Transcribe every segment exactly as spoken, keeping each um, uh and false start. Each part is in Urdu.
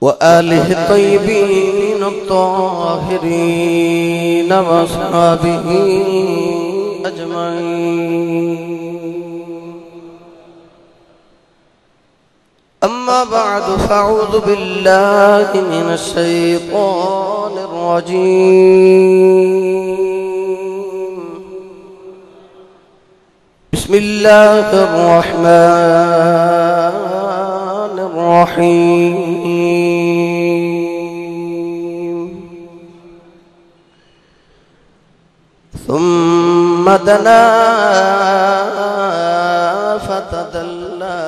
وآله الطيبين الطاهرين وأصحابه أجمعين. أما بعد فأعوذ بالله من الشيطان الرجيم. بسم الله الرحمن الرحيم. ثم دنا فتدلى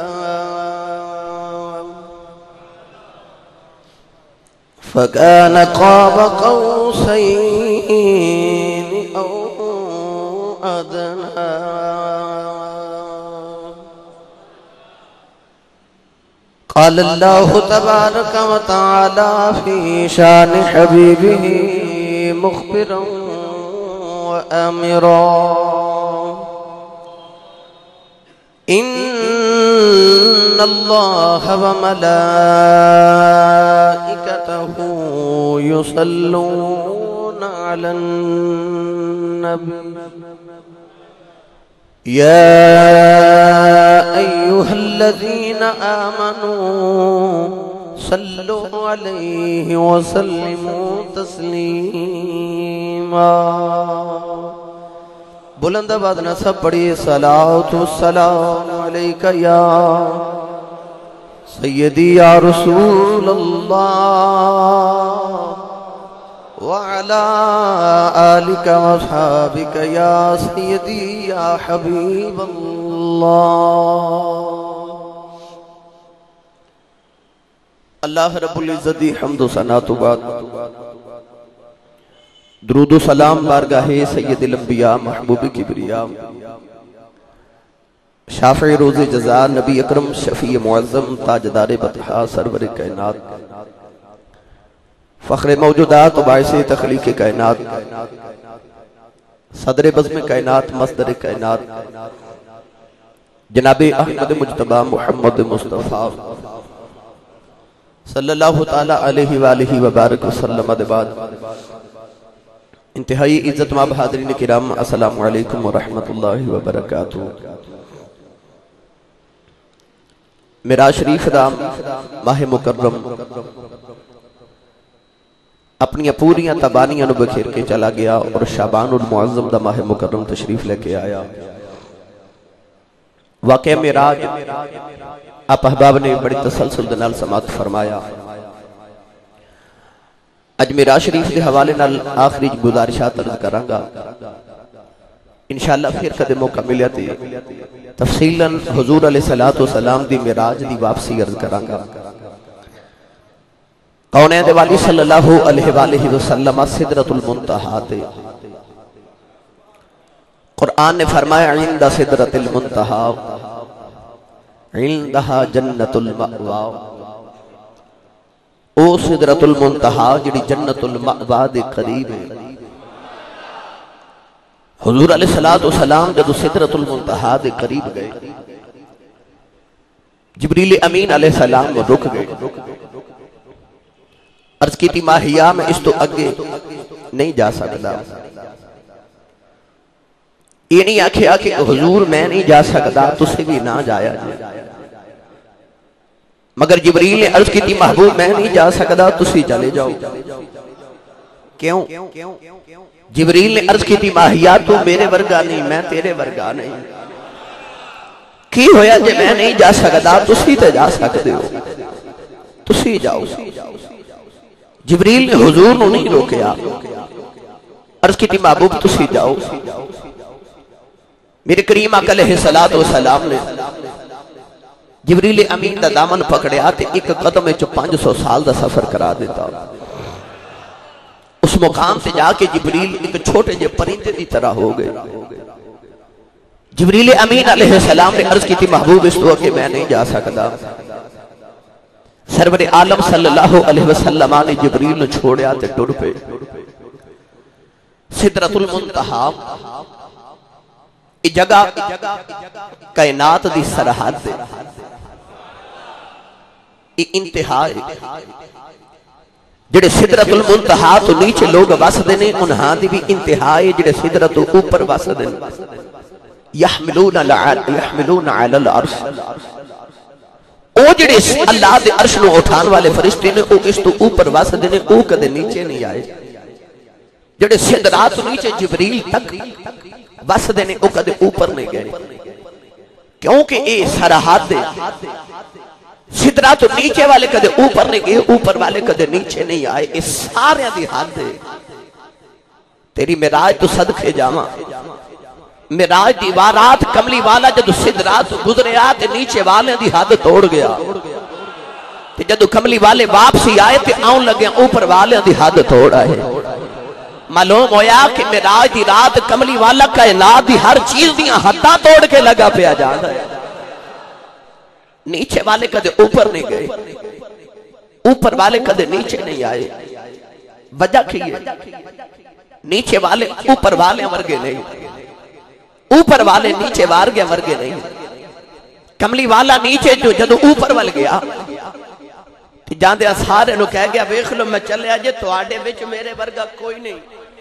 فكان قاب قوسين أو أدنى. قال الله تبارك وتعالى في شان حبيبه مخبرا وآمرا: إن الله وملائكته يصلون على النبي يا أيها الذين آمنوا صلوا عليه وسلموا تسلیما. بلند آواز نہ سب پڑھیے: صلاۃ والسلام علیک یا سیدی یا رسول اللہ وعلى آلك وصحابك يا سيدي يا حبيب الله. اللہ رب العزت دی حمد و ثنا تو بعد درود و سلام بارگاہ سید الانبیاء محبوب کبریا شافع روز جزا نبی اکرم شفیع معظم تاجدار بطحا سرور کائنات فخر موجودات و باعث تخلیق کائنات صدر بزم کائنات مصدر کائنات جناب احمد مجتبی محمد مصطفیٰ صلی اللہ تعالی علیہ وآلہ وبارک وسلم. بعد انتہائی عزت ماب حاضرین کرام، السلام علیکم ورحمت اللہ وبرکاتہ. میراج شریف دا ماہ مکرم اپنی پوریاں تبانیاں نو بکھیر کے چلا گیا اور شعبان المعظم دا ماہ مکرم تشریف لے کے آیا. واقعہ میراج آپ احباب نے بڑی تسلسل دنال سماعت فرمایا. اج میراج شریف دے حوالے نال آخری گزارشات عرض کراں گا. انشاءاللہ پھر کدے موقع ملیا تے تفصیلاً حضور علیہ السلام دی میراج دی واپسی عرض کراں گا. کونین دے والی صلی اللہ علیہ وآلہ وسلم سدرۃ المنتہا تے قرآن نے فرمایا: عند سدرۃ المنتہا عندہا جنت المأوا. او سدرۃ المنتہا جڑی جنت المأوا دے قریب ہے. حضور علیہ السلام جب سدرۃ المنتہا دے قریب گئے، جبریل امین علیہ السلام وہ رک گئے. عرض کی تھی ماہیا میں اس تو اگے نہیں جا سکتا. یہ نہیں آکھیا کہ حضور میں نہیں جا سکتا تسے بھی نہ جایا جائے، مگر جبریل نے عرض کی تھی محبوب میں نہیں جا سکتا تسی چلے جاؤ. کیوں؟ جبریل نے عرض کی تھی ماہیا تو میرے ورگا نہیں، میں تیرے ورگا نہیں. کی ہویا جے میں نہیں جا سکتا تسی تے جا سکتے ہو، تسی جاؤ. جبریل نے حضور نو نہیں روکیا، عرض کی تھی محبوب تسی جاؤ. میرے کریم آقا علیہ السلام نے جبریل امین دا دامن پکڑے آتے ایک قدم چو پانچ سو سال دا سفر کرا دیتا. اس مقام سے جا کے جبریل ایک چھوٹے جے پرندے دی طرح ہو گئے. جبریل امین علیہ السلام نے عرض کی تھی محبوب اس دعا کہ میں نہیں جا سکتا. سرور عالم صلی اللہ علیہ وسلم نے جبریل نے چھوڑے آتے ٹر پہ. سدرۃ المنتہا یہ جگہ کائنات دی سرحد دے. یہ انتہا ہے جڑے سدرت المنتہا تو نیچے لوگ وسدے نے انہاں دی بھی انتہا ہے جڑے سدرت تو اوپر وسدے نے یحملون یحملون علی العرش او جڑے اللہ دے عرش نو اٹھان والے فرشتے نے او اس تو اوپر وسدے نے او کدے نیچے نہیں آئے جڑے سدرات تو نیچے جبریل تک وسدے نے او کدے اوپر نہیں گئے کیونکہ اے سرحد ہے سدرات تو نیچے والے کدے اوپر نہیں گئے اوپر والے کدے نیچے نہیں آئے اس سارے دی حد ہے تیری معراج تو صدقے جاواں معراج دیوارات کملی والا جدو سدرات گزرے آتے نیچے والے دی حد توڑ گیا تے جدو کملی والے واپسی آئے تے آؤں لگے اوپر والے دی حد توڑ آئے معلوم ہویا کہ معراج دی رات کملی والا کائنات دی ہر چیز دیاں حداں توڑ کے لگا پیا جاتا ہے نیچے والے کدے اوپر نہیں گئے اوپر والے کدے نیچے نہیں آئے وجہ کی ہے نیچے والے اوپر والے ورگے نہیں اوپر والے نیچے وار گیا ورگے نہیں کملی والا نیچے جو جدو اوپر وال گیا جاندے سارے نو کہہ گیا ویکھ لو میں چلے آجے تو آڈے بچ میرے ورگا کوئی نہیں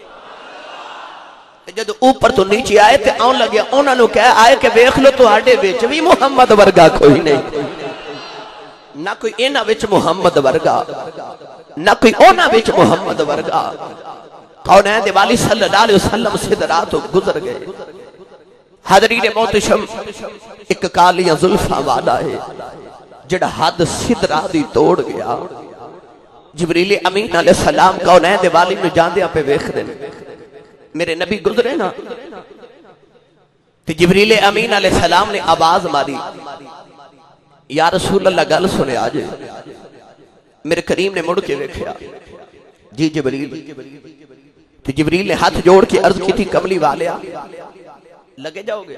جدو اوپر تو نیچے آئے تے آن لگے انہوں نے کہہ آئے کہ ویکھ لو تو آڈے بچ بھی محمد ورگا کوئی نہیں نہ کوئی اینا بچ محمد ورگا نہ کوئی اونا بچ محمد ورگا کونین دے والی صلی اللہ علیہ وسلم صدرات گزر گئے حضرین محتشم ایک کالیاں ظلفہ والا ہے جڑا حد سدرہ دی توڑ گیا جبریل امین علیہ السلام کونین دے والی میں جاندیاں پہ ویکھ دیں میرے نبی گزرے نا تو جبریل امین علیہ السلام نے آواز ماری یا رسول اللہ گل سنے آجے میرے کریم نے مڑ کے ویکھیا جی جبریل تو جبریل نے ہاتھ جوڑ کے عرض کی تھی کملی والیا لگے جاؤ گے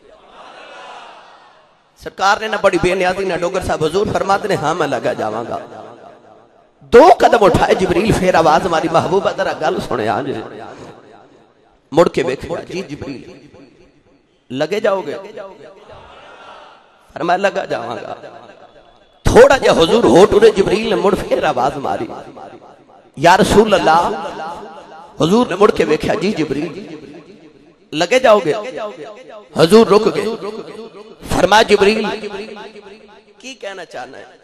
سرکار نے نہ بڑی بے نیازی نہ ڈوگر صاحب حضور فرماتے نے ہاں میں لگا جاواں گا دو قدم اٹھائے جبریل پھر آواز ہماری محبوبہ ذرا گل سنے آج مڑ کے بیٹھا جی جبریل لگے جاؤ گے فرمایا لگا جاواں گا تھوڑا جا حضور ہوٹ اڑے جبریل نے مڑ پھر آواز ماری یا رسول اللہ حضور نے مڑ کے بیٹھا جی جبریل لگے جاؤ گے حضور رک گئے فرمایا جبریل کی کہنا چاہنا ہے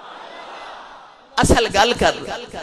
اصل گل کر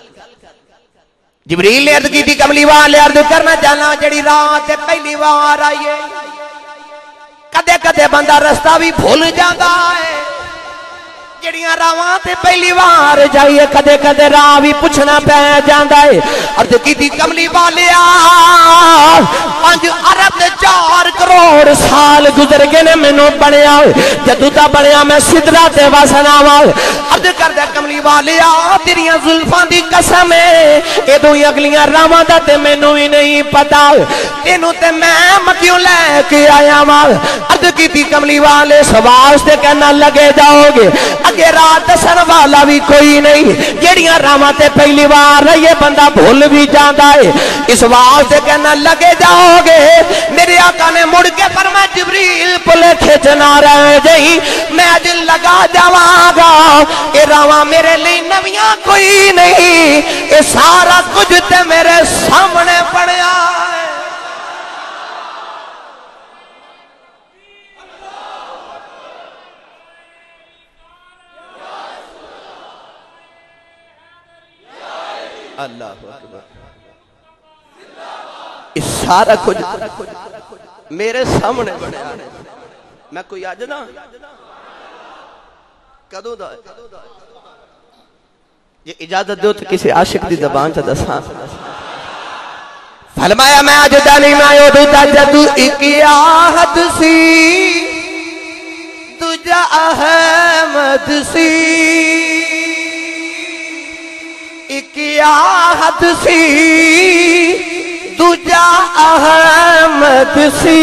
جبریل نے عرض کی تھی کملی والے عرض کرنا چاہنا جڑی رات پہلی بار آئیے کدے کدے بندہ رستہ بھی بھول جاتا ہے جڑیاں راواں تے پہلی بار جائیے کدے کدے راہ بھی پوچھنا پہ جاندا ہے عرض کیتی کملی والیا پانچ ارب تے چار کروڑ سال گزر گئے نے مینوں بنیا جدوں دا بنیا میں سدرہ تے وسنا وا عرض کردا کملی والیا تیریاں زلفاں دی قسم ہے ایدوں اگلیاں راواں دا تے مینوں ہی نہیں پتا تینوں تے میں مکیوں لے کے آیا وا عرض کیتی کملی والے سوال تے کہنا لگے جاؤ گے اگے رات دسن والا بھی کوئی نہیں جڑیاں راواں تے پہلی بار یہ بندہ بھول بھی جاندا ہے اس واسطے کہنا لگے جاؤ گے میرے آقا نے مڑ کے فرمایا جبریل پلے کھچنا رہ جئی میں اج لگا جاواں گا اے راواں میرے لیے نویاں کوئی نہیں اے سارا کچھ تے میرے سامنے پڑیا ہے اللہ اکبر اس سارا کچھ میرے سامنے بڑھیا ہے میں کوئی آج نا کدو دا یہ اجازت دو تو کسی عاشق دی زبان چا دساں فرمایا میں آج دانی میں آئیو دوتا جدو اکی آہد سی تجھا احمد سی اکی آہد سی دوجا احمد سی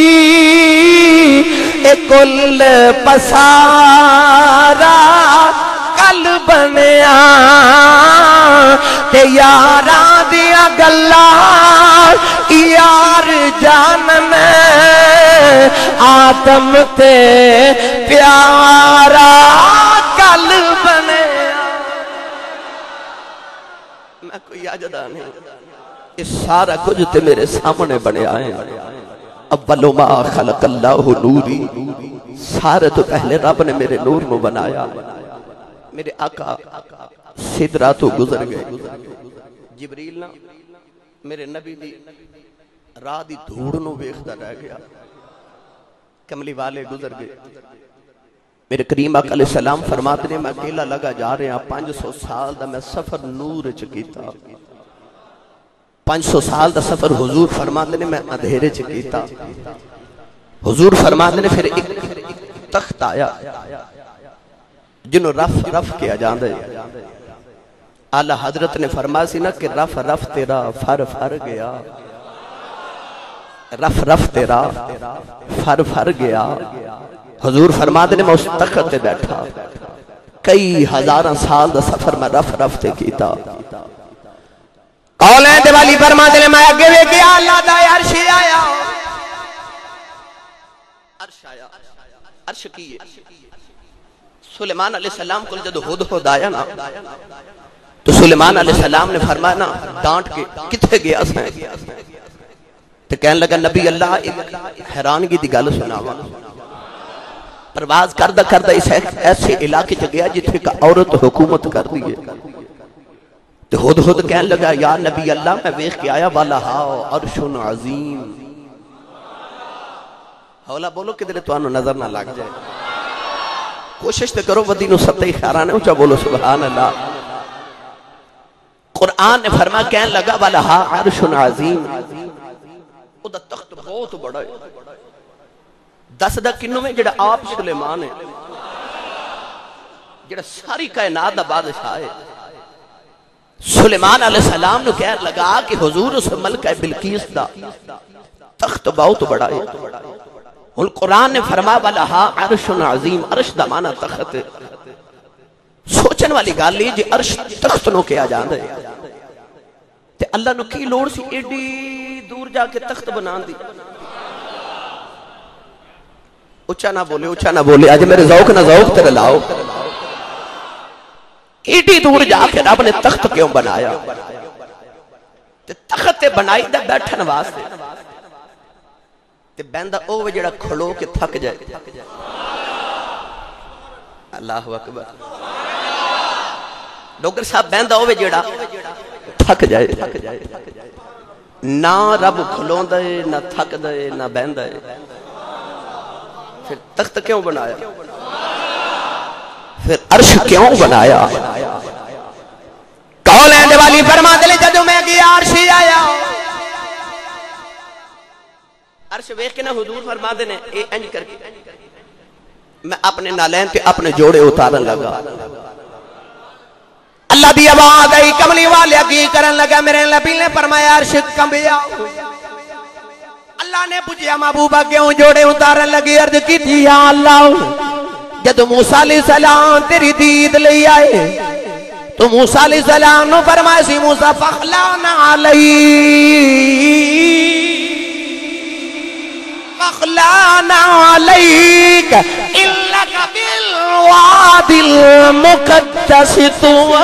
اے کل پسارا کل بنیا تے یاراں دیا گلاں یار جانن آدم تے پیارا کل بنیا کوئی آجدہ نہیں، اس سارا کچھ تے میرے سامنے بنے آئے اول ما خلق اللہ نوری، سارے تو پہلے رب نے میرے نور میں بنایا، میرے آقا سدرہ تو گزر گئے، جبریل نا میرے نبی دی راہ دی دھوڑ نو ویکھدا رہ گیا، کملی والے گزر گئے، میرے کریم آقا علیہ السلام فرماتے نے میں اکیلا لگا جا رہے ہیں، پانچ سو سال دا میں سفر نور چکیتا، پانچ سو سال دا سفر حضور فرماتے نے میں اندھیرے چکیتا، حضور فرماتے نے پھر ایک تخت آیا جنہوں رف رف کیا جاندہ ہے، اعلیٰ حضرت نے فرمایا سی نا کہ رف رف تیرا فر فر گیا، رف رف تیرا فر فر گیا، حضور فرماتے نے میں اس تخت تے بیٹھا، کئی ہزارہ سال دا سفر میں رف رف تے کیتا، قولیں دیوالی فرماتے نے میں اگے وے کیا اللہ دا عرش آیا، عرش آیا، عرش کیے، سلیمان علیہ السلام کو جدو ہد ہد آیا نا تو سلیمان علیہ السلام نے فرمایا نا ڈانٹ کے کتھے گیا سائیں، تو کہنے لگا نبی اللہ ایک حیرانگی دی گل سناوا، پرواز کردہ کردہ اس ایسے علاقے چ گیا جتھے کا عورت حکومت کر دیئے، تو ہد ہد کہنے لگا یا نبی اللہ میں ویخ کے آیا والا ہاؤ عرش عظیم، حولا بولو کدھر تو آنو نظر نہ لگ جائے، کوشش تے کرو ودینو ستائی خیرانے اچھا بولو سبحان اللہ، قرآن نے فرما کہنے لگا والا ہاں عرش عظیم، او دا تخت بہت بڑا ہے، دس دا کنوں میں جڑا آپ سلیمان ہے، جڑا ساری کائنات دا بادشاہ ہے، سلیمان علیہ السلام نے کہنے لگا کہ حضور اس ملکہ بلقیس دا تخت بہت بڑا ہے، اور قرآن نے فرما والا ہاں عرش عظیم، عرش دا معنی تخت ہے، سوچن والی گال لی جی عرش تخت نو کیا جاندہ ہے، تے اللہ نو کی لوڑ سی ایڈی دور جا کے تخت بنان دی، اچھا نہ بولے اچھا نہ بولے آج میرے ذوق نہ ذوق تیرے لاؤ، ایڈی دور جا کے رب نے تخت کیوں بنایا، تے تخت بنائی دا بیٹھن واسطے، تے بندہ اوہ جڑا کھڑو کے تھک جائے، اللہ اکبر، ڈاکٹر صاحب بندہ اوہ جڑا تھک جائے، نہ رب کھلوں دے نہ تھک دے نہ بندہ ہے، پھر تخت کیوں بنایا، پھر عرش کیوں بنایا، قولیں دیوالی فرما دلے جدو میں گیا عرش آیا، عرش ویخ کے نا حضور فرما دینے اے انج کر کے میں اپنے نالین تے اپنے جوڑے اتارن لگا، اللہ دی آواز آئی کملی والے کی کرن لگا، میرے نبی نے فرمایا عرش کمبیا، اللہ نے پوچھا محبوبہ کیوں جوڑے اتارن لگی، عرض کی تھی یا اللہ جب موسیٰ علیہ السلام تیری دید لے آئے تو موسیٰ علیہ السلام نے فرمایا سی موسیٰ فخلانا علی فخلانا علیک انکا بالواد المقدس طوى،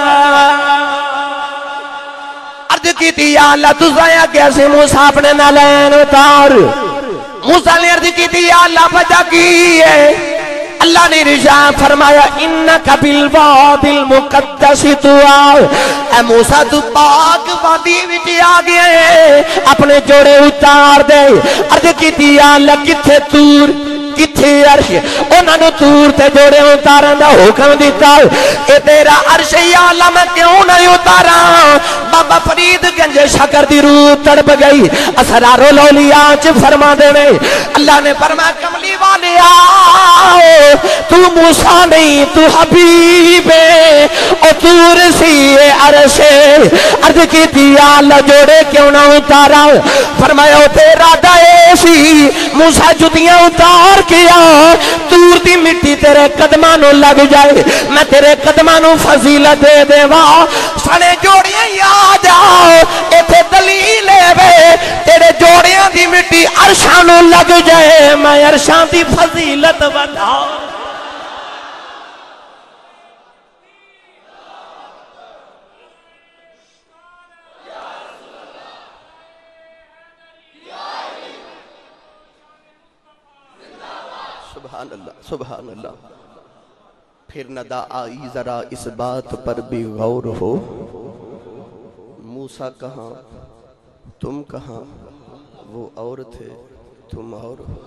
عرض کی تھی یا اللہ تُزایا کیسے موسیٰ اپنے نالین اتار، موسیٰ نے عرض کی تھی یا اللہ بجا کیے، اللہ نے رشاہ فرمایا انکا بالواد المقدس طوى، اے موسیٰ تو پاک وادی وچ آ گئے اپنے جوڑے اتار دے، عرض کی تھی یا اللہ کتھے تور کتھے عرش، انہوں نے تور تے جوڑے اتارن دا حکم دیتا، اے تیرا عرش یا اللہ میں کیوں نہیں اتارا، بابا فرید گنج شکر دی روح تڑپ گئی، اسرار الاولیاء چ فرما دینے، اللہ نے فرمایا کملی والے آؤ، تو موسیٰ نہیں تو حبیب ہے، او تور سی عرش، عرض کی تھی یا اللہ جوڑے کیوں نہ اتارا، فرمایا تیرا دائے سی موسیٰ جدیاں اتار کیا، تور دی مٹی تیرے قدمانوں لگ جائے، میں تیرے قدمانوں فضیلت دے دے وا، سنے جوڑیاں یا جاؤ، ایتھے دلیل ہے بے، تیرے جوڑیاں دی مٹی عرشانوں لگ جائے، میں عرشان دی فضیلت بتاؤ، سبحان اللہ سبحان اللہ. پھر ندا آئی ذرا اس بات پر بھی غور ہو، موسیٰ کہاں تم کہاں، وہ اور تھے تم اور ہو.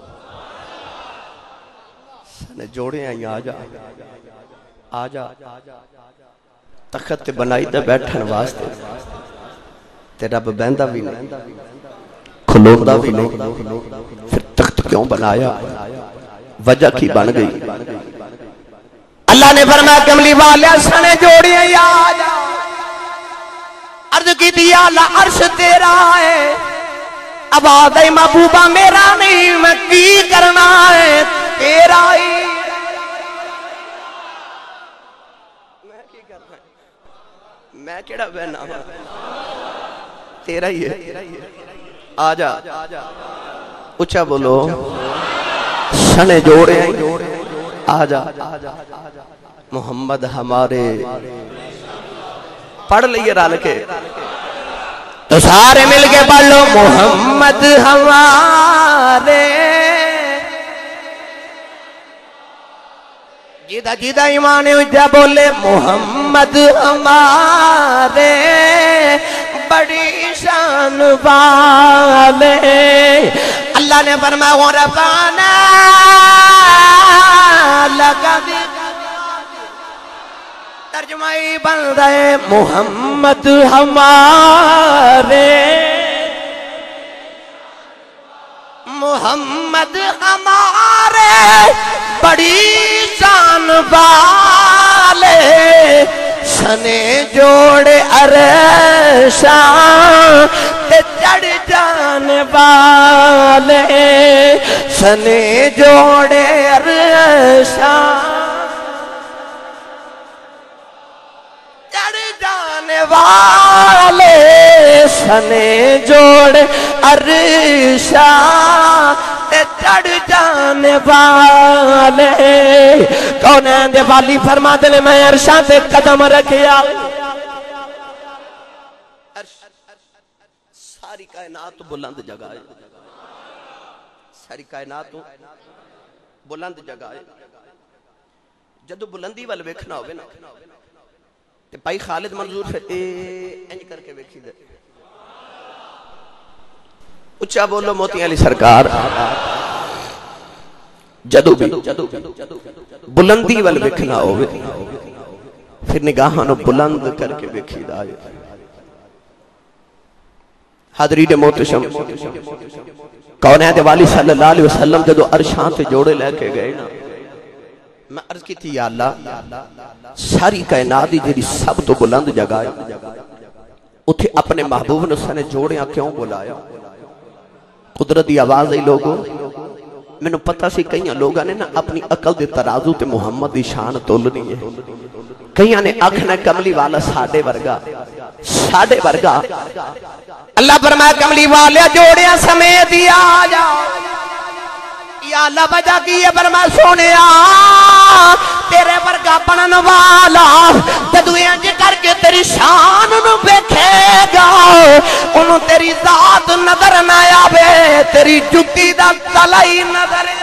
سنے جوڑے آئی آجا آجا تخت بنائی دے بیٹھن واسطے تے رب بیندہ بھی نہیں کھلوندہ بھی نہیں. پھر تخت کیوں بنایا، وجہ کی بن گئی. اللہ نے فرمایا کملی والے سنے جوڑے آئی آجا، عرض کی دیا اللہ عرش تیرا ہے، آواز ہے محبوبہ میرا نہیں، میں کی کرنا ہے تیرا ہی. میں کی کرنا ہے، میں کیڑا بہنا ہوں، تیرا ہی ہے. آجا اچھا بولو سنے جوڑے ہیں. آجا محمد ہمارے، پڑھ لئیے رال کے تو سارے مل کے پڑھ لو. محمد ہمارے، جیدہ جیدہ ایمان اجا بولے محمد ہمارے بڑی شان والے. اللہ نے فرمایا ورفعنا لک ذکرک، ترجمائی بن رہے محمد ہمارے، محمد ہمارے بڑی شان والے، سنے جوڑے عرشاں تے چڑھ جانے والے، سنے جوڑے عرشاں چڑھ جانے والے، سنے جوڑے عرشاں تے چڑھ جانے والے. کونین دے والی فرما دے میں عرشاں تے قدم رکھیا. ساری کائنات بلند جگہ ہے، ساری کائنات بلند جگہ ہے. جدو بلندی وال ویکھنا ہوگے نا تے بھائی خالد منظور سے اے انج کر کے ویکھی دے. اچھا بولو موتی علی سرکار. جدو بھی بلندی وال ویکھنا ہوگے پھر نگاہاں بلند کر کے ویکھی دا. حاضرین محتشم کونین دے والی صلی اللہ علیہ وسلم جدو عرشاں تے جوڑے لے کے گئے نا، میں عرض کی تھی یا اللہ ساری کائنات دی جڑی سب تو بلند جگہ ہے اتھے اپنے محبوب نے سنے جوڑیاں کیوں بلایا. قدرتی آواز ہے لوگوں، میں نے پتہ سی کئیاں لوگاں نے نا اپنی عقل دے ترازو تے محمد دی شان تولنی ہے. کئیاں نے آکھنا کملی والا ساڑھے ورگا ساڑھے ورگا. اللہ فرمایا کملی والا جوڑیاں سمیت ہی آجا. یا اللہ وجہ کی یہ فرمایا سونے آ تیرے ورگا بنن والا جدو انج کر کے تیری شان نو ویکھے گا انہوں تیری ذات نظر نہ آوے، تیری جتی دا تلا ہی نظر آوے.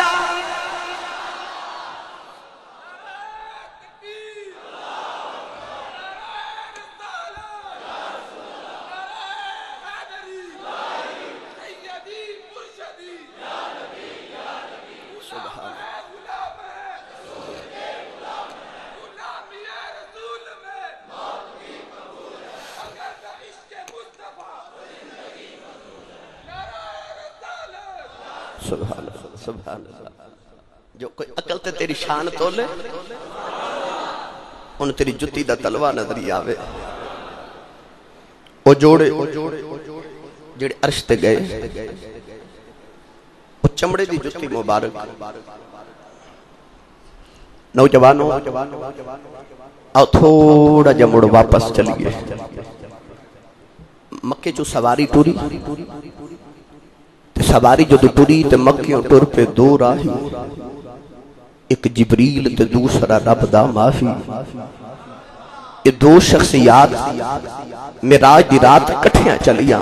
سبحان اللہ سبحان اللہ. جو کوئی عقل تے تیری شان تولے ان تیری جتی دا تلوہ نظری آوے. وہ جوڑے جڑے عرش تے گئے وہ چمڑے دی جتی مبارک. نوجوانوں آؤ تھوڑا جمڑ واپس چلیے. مکے جو سواری ٹوری سواری جو ٹوری تے مکیوں ٹور پہ دو راہی، ایک جبریل تے دوسرا رب دا معافی. یہ دو شخصیات مراج دی رات کٹھیاں چلیاں.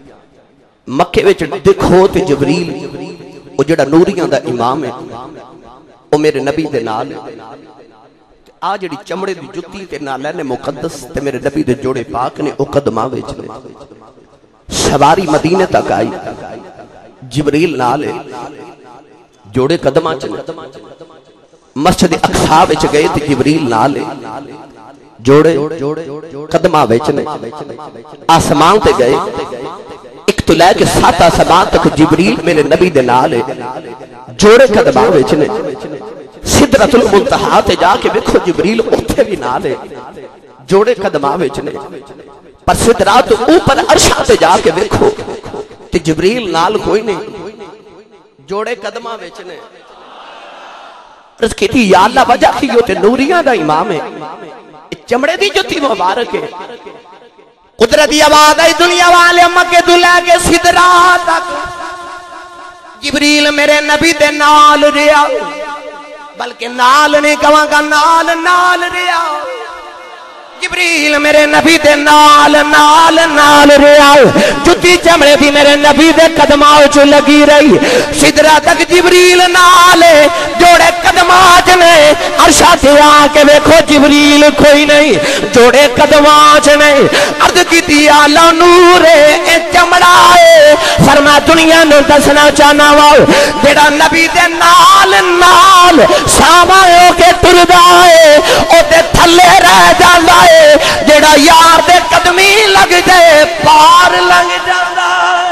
مکے وچ دیکھو تے جبریل وہ جڑا نوریاں دا امام ہے او میرے نبی دے نال آ جڑی چمڑے دی جُتی تے نالے نے مقدس تے میرے نبی دے جوڑے پاک نے او قدماں وچ نے سواری مدینے تک آئی جبریل نال جوڑے قدماں چ مسجد اقصی وچ گئے تے جبریل نال جوڑے قدماں وچ نے آسمان تے گئے ایک تو لے کے سات آسمان تک جبریل میرے نبی دے نال جوڑے قدماں وچ نے سدرۃ المنتہا تے جا کے دیکھو جبریل اوتھے بھی نال جوڑے قدماں وچ نے پر سدرات اوپر عرشاں تے جا کے دیکھو تے جبریل نال کوئی نہیں جوڑے قدماں وچ نے عرض کیتی یا اللہ وجہ کی تے نوریاں دا امام ہے چمڑے دی جُتی مبارک ہے قدرتی آواز آئی دنیا والے مکے دلہ کے سدرات تک جبریل میرے نبی دے نال ریا بلکہ نال نہیں کہاں گا نال نال ریا جبریل میرے نبی دے نال نال نال ریا جُتی چمڑے بھی میرے نبی دے قدماں چ لگی رہی سدرا تک جبریل نال جوڑے قدماں چ نے عرشاں تے آ کے دیکھو جبریل کوئی نہیں جوڑے قدماں چ نہیں عرض کیتی اللہ نور اے چمڑا اے فرما دنیا نوں دسنا چاہنا وا جڑا نبی دے نال نال ساواں ہو کے ٹردا اے او تے تھلے رہ جاندا جڑا یار دے قدمی لگ جائے پار لگ جانا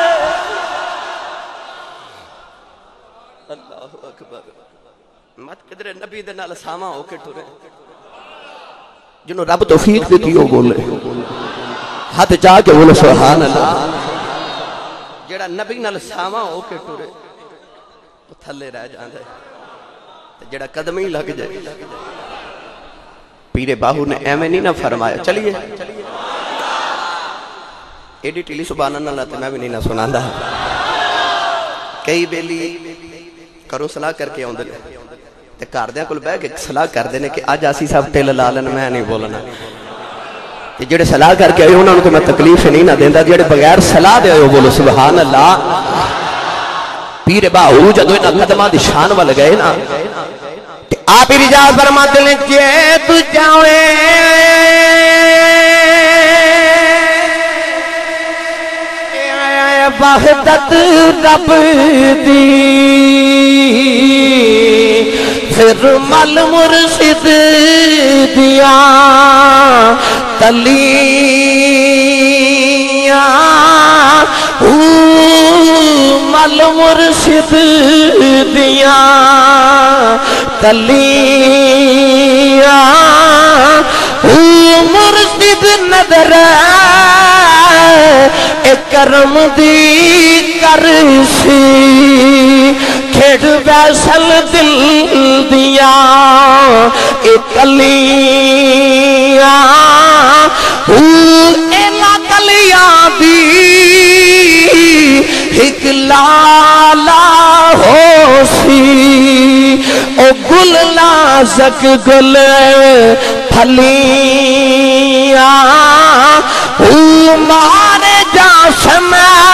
اللہ اکبر مت قدرے نبی دے نال ساواں ہو کے ٹرے جنہوں رب توفیق دیتی ہو بولے ہاتھ جا کے بولے سبحان اللہ جڑا نبی نال ساواں ہو کے ٹرے وہ تھلے رہ جاندا ہے جڑا قدمی لگ جائے پیر باہو نے ایمیں نہیں نہ فرمایا چلیے ایڈی ٹیلی سبحان اللہ تے میں بھی نہیں نہ سناندا کئی بیلی کرو صلاح کر کے آوندے تے گھردیاں کول بیٹھ کے صلاح کردے نے کہ اج آسی صاحب ٹل لا لین میں نہیں بولنا تے جڑے صلاح کر کے آئے انہاں نوں تے میں تکلیف نہیں نہ دیندا جڑے بغیر صلاح دے آئے بولو سبحان اللہ پیر باہو جدوں انہاں قدماں دی شان ول گئے نا آپ رجاز فرماتے ہیں کہ تو جاوے وحدت رب دی پھر مل مرشد دیا تلیاں مل مرشد دیا تلیاں مرشد نظر اے کرم دی کرسی کھیڑ ویسل دل دیا اے کلیاں ایلا کلیاں دی ایک لالا ہو سی او گل نازک گل پھلیاں او مارے جاسم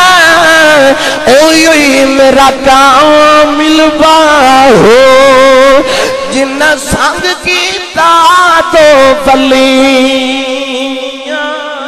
اوئی میرا کامل باہو جن سنگ کیتا تو پھلیاں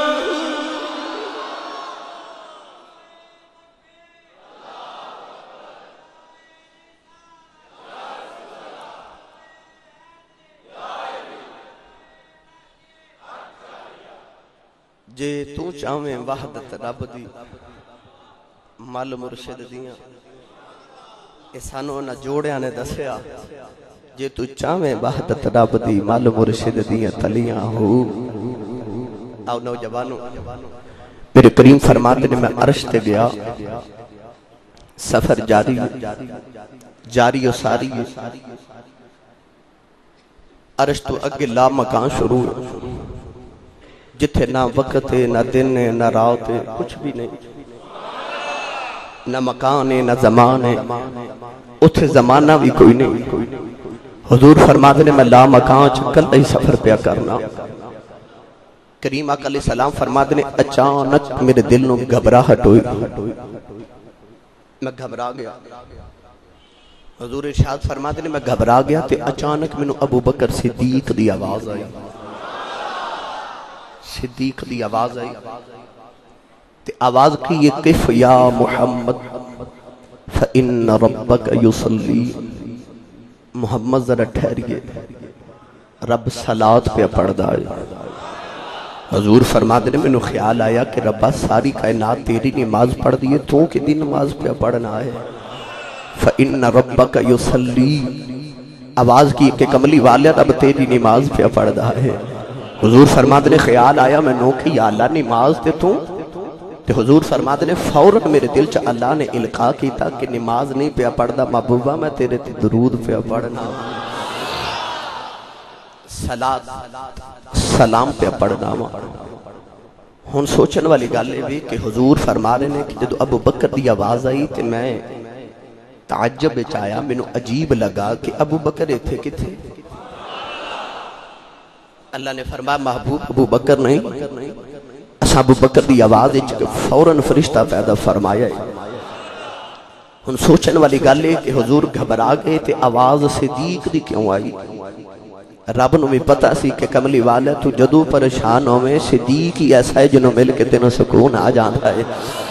جے تو چاہویں وحدت رب دی مل مرشد دیاں اے سانو نہ جوڑیاں نے دسیا جے تو چاہویں وحدت رب دی مل مرشد دیاں تلیاں ہو آؤ نوجوانوں میرے کریم فرماتے نے میں عرش تے گیا سفر جاری جاری و ساری عرش تو اگے لا مکان شروع ہے جتھے نہ وقت ہے نہ دن ہے نہ رات ہے کچھ بھی نہیں نہ مکان ہے نہ زمان ہے اتھے زمانہ بھی کوئی نہیں حضور فرماتے نے میں لا مکان چکل ہی سفر پیا کرنا کریم آقا علیہ السلام فرماتے نے اچانک میرے دل نو گھبراہٹ ہوئی میں گھبرا گیا حضور ارشاد فرماتے ہیں میں گھبرا گیا تے اچانک میں ابو بکر صدیق دی آواز آئی صدیق دی آواز آئی تے آواز کی یہ قف یا محمد فَإِنَّ رَبَّكَ يُصَلِّي محمد ذرا ٹھہریے رب صلاۃ پہ پڑھ دائے حضور فرماتے ہیں میں خیال آیا کہ ربا ساری کائنات تیری نماز پڑھ دیئے تو کہ دی نماز پہ پڑھنا ہے فَإِنَّ رَبَّكَ يُصَلِّي آواز کی کہ کملی والے رب تیری نماز پہ پڑھ دائے حضور فرماتے ہیں خیال آیا میں نو کہ یا اللہ نماز تے تو تے حضور فرماتے ہیں فوراً میرے دل چا اللہ نے القاء کی تھا کہ نماز نہیں پہ پڑھ دا محبوبہ میں تیرے تے درود پہ پڑھنا سلام پہ پڑھنا ہون سوچن والی گالے بھی کہ حضور فرما رہے ہیں کہ جدو ابو بکر دی آواز آئی تے میں تعجب چایا میں عجیب لگا کہ ابو بکر تھے کتھے اللہ نے فرمایا محبوب ابو بکر نہیں اسا ابو بکر دی آواز فوراً فرشتہ پیدا فرمایا ہے ہن سوچن والی گل ہے کہ حضور گھبرا گئے تے آواز صدیق دی کیوں آئی رب نو بھی پتہ سی کہ کملی والا تو جدو پریشان ہوئے صدیق ہی ایسا ہے جنہوں مل کے تینوں سکون آ جاتا ہے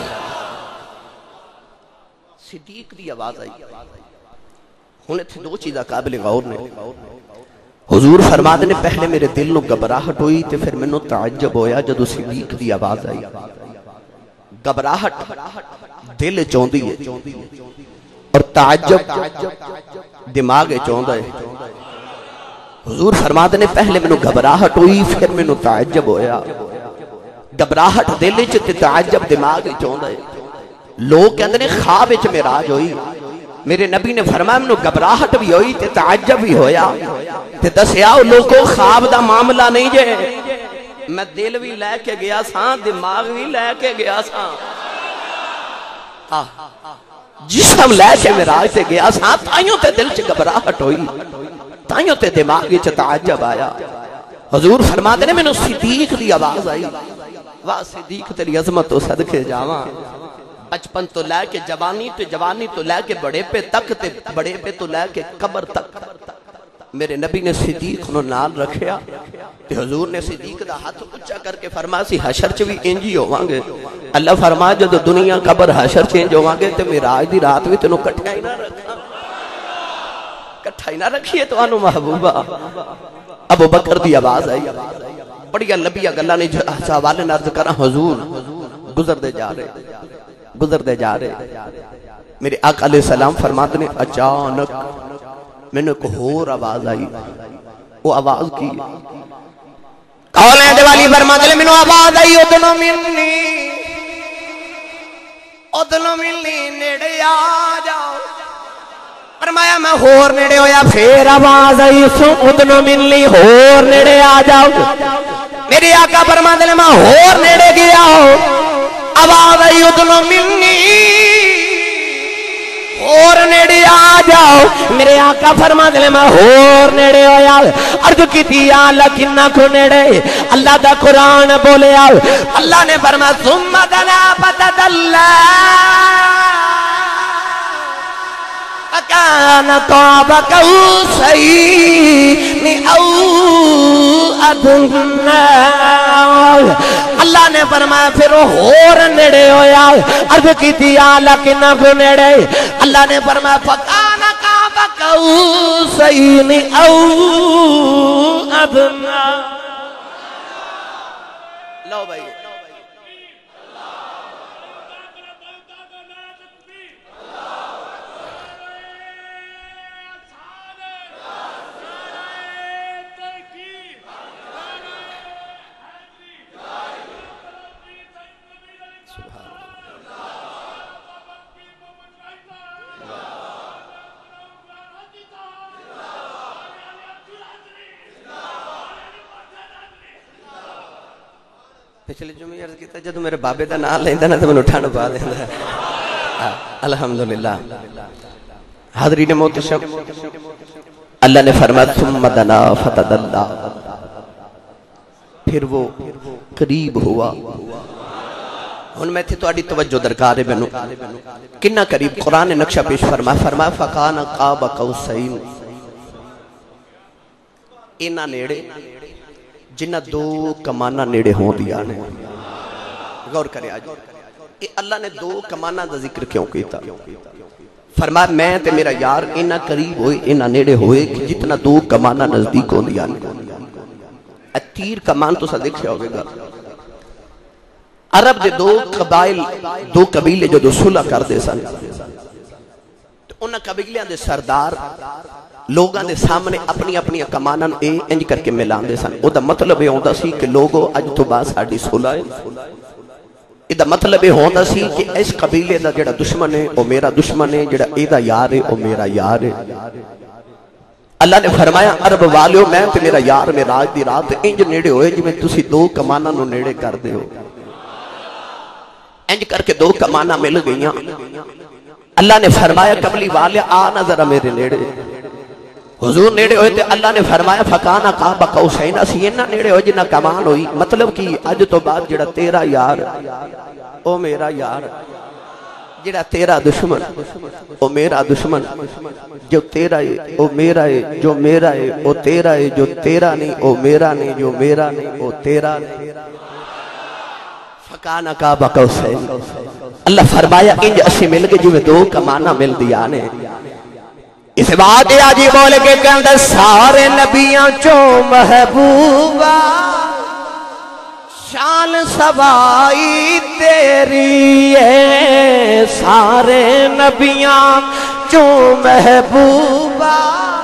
صدیق دی آواز آئی ہن اتنے دو چیزہ قابل غور نے حضور فرماتے نے پہلے میرے دل نو گھبراہٹ ہوئی تے پھر میں نو تعجب ہویا جدو صدیق دی آواز آئی گھبراہٹ دل چوندی ہے اور تعجب دماغ چوندہ ہے حضور فرماتے نے پہلے میں نو گھبراہٹ ہوئی پھر میں نو تعجب ہویا گھبراہٹ دل چ تعجب دماغ چوندہ ہے لوگ کہندے نے خواب وچ معراج ہوئی میرے نبی نے فرمایا میں نو گھبراہٹ بھی ہوئی تے تعجب بھی ہویا تے دسیا لوگوں خواب دا معاملہ نہیں جے میں دل بھی لے کے گیا ساں دماغ بھی لے کے گیا ساں جسم لے کے معراج تے گیا ساں تائیوں تے دل چ گھبراہٹ ہوئی تائیوں تے دماغ وچ تعجب آیا حضور فرماتے نے میں نو صدیق دی آواز آئی واہ صدیق تیری عظمت تو صدقے جاواں بچپن تو لے کے جوانی تو جوانی تو لے کے بڑے پہ تک تے بڑے پہ تو لے کے قبر تک میرے نبی نے صدیق نو نال رکھیا تے حضور نے صدیق دا ہاتھ اونچا کر کے فرمایا سی حشر چ بھی انج ہی ہوواں گے اللہ فرمایا جدو دنیا قبر حشر چ انج ہوواں گے تے معراج دی رات وی تینوں کٹھا ہی نہ رکھا کٹھا ہی نہ رکھیے تانوں محبوبہ ابو بکر دی آواز آئی بڑی لمبی گلاں نے حوالے نال عرض کراں حضور گزر دے جا رہے گزر دے جا رہے میرے آقا علیہ السلام فرماتے نے اچانک میں نے ایک اور آواز آئی وہ آواز کی قولیں دیوالی فرماتے نے میں نے آواز آئی ادنو ملنی ادنو ملنی نیڑے آ جاؤ فرمایا میں ہور نیڑے ہویا پھر آواز آئی سو ادنو ملنی ہور نیڑے آ جاؤ میرے آقا فرماتے نے میں ہور نیڑے گیا ہوں آواز آئی ادنو ملنی اور نیڑے آ جاؤ میرے آقا فرماتے ہیں میں اور نیڑے ہویا عرض کی تھی اللہ کنہ کو نیڑے اللہ دا قرآن بولے آؤ اللہ نے فرمایا ثم دنا فتدلّا فکان قاب قوسین او ادنی اللہ نے فرمایا پھر وہ اور نیڑے ہویا عرض کی تھی آلہ کنہ کو نیڑے اللہ نے فرمایا فَقَانَ قَابَ قَوْسَيْنِ أَوْ أَدْنَىٰ لو بھائی پچھلے جمعے عرض کیتا جدو میرے بابے دا نام لیندا نا تے مینوں ٹھنڈ پا دیندا الحمدللہ حاضرین محترم اللہ نے فرمایا ثم دنا فتدلّا پھر وہ قریب ہوا ہن میں تھی تہاڈی توجہ درکار ہے مینوں کنا قریب قرآن نے نقشہ پیش فرمایا فرمایا فکان قاب قوسین اینا نیڑے جنہ دو کمانا نیڑے ہوں دیا نے غور کرے آج اے اللہ نے دو کمانا دا ذکر کیوں کیتا فرمایا میں تے میرا یار اینا قریب ہوئے اینا نیڑے ہوئے کہ جتنا دو کمانا نزدیک ہوں دیا نے تیر کمان تو سا دیکھ ہوگے گا عرب دے دو قبائل دو قبیلے جو دو صلح کر دے سن تو انہاں قبیلیاں دے سردار لوگاں دے سامنے اپنی اپنی کماناں اے انج کر کے ملان دے سن او دا مطلب یہ ہوندا سی کہ لوگو اج تو بعد ساڈی صلح ہے اے دا مطلب یہ ہوندا سی کہ اس قبیلے دا جڑا دشمن ہے او میرا دشمن ہے جڑا اے دا یار ہے او میرا یار ہے اللہ نے فرمایا عرب والیو میں تے میرا یار میراج دی رات انج نیڑے ہوئے جی میں تسی دو کماناں نو نیڑے کر دے ہو انج کر کے دو کماناں مل گئیاں اللہ نے فرمایا قبلی والے آنا ذرا میرے نیڑے حضور نیڑے ہوئے تھے اللہ نے فرمایا فکانا قاب قوسین اسی انہاں نیڑے ہوئے جنہ کمان ہوئی مطلب کی اج تو بعد جڑا تیرا یار او میرا یار جڑا تیرا دشمن او میرا دشمن جو تیرا ہے او میرا ہے جو میرا ہے او تیرا ہے جو تیرا نہیں او میرا نہیں جو میرا نہیں او تیرا نہیں فکانا قاب قوسین اللہ فرمایا انج اسی مل کے جو دو کمانا مل دیا نے اس بات آجی بول کے کہندہ سارے نبیاں چو محبوبہ شان سوائی تیری ہے سارے نبیاں چو محبوبہ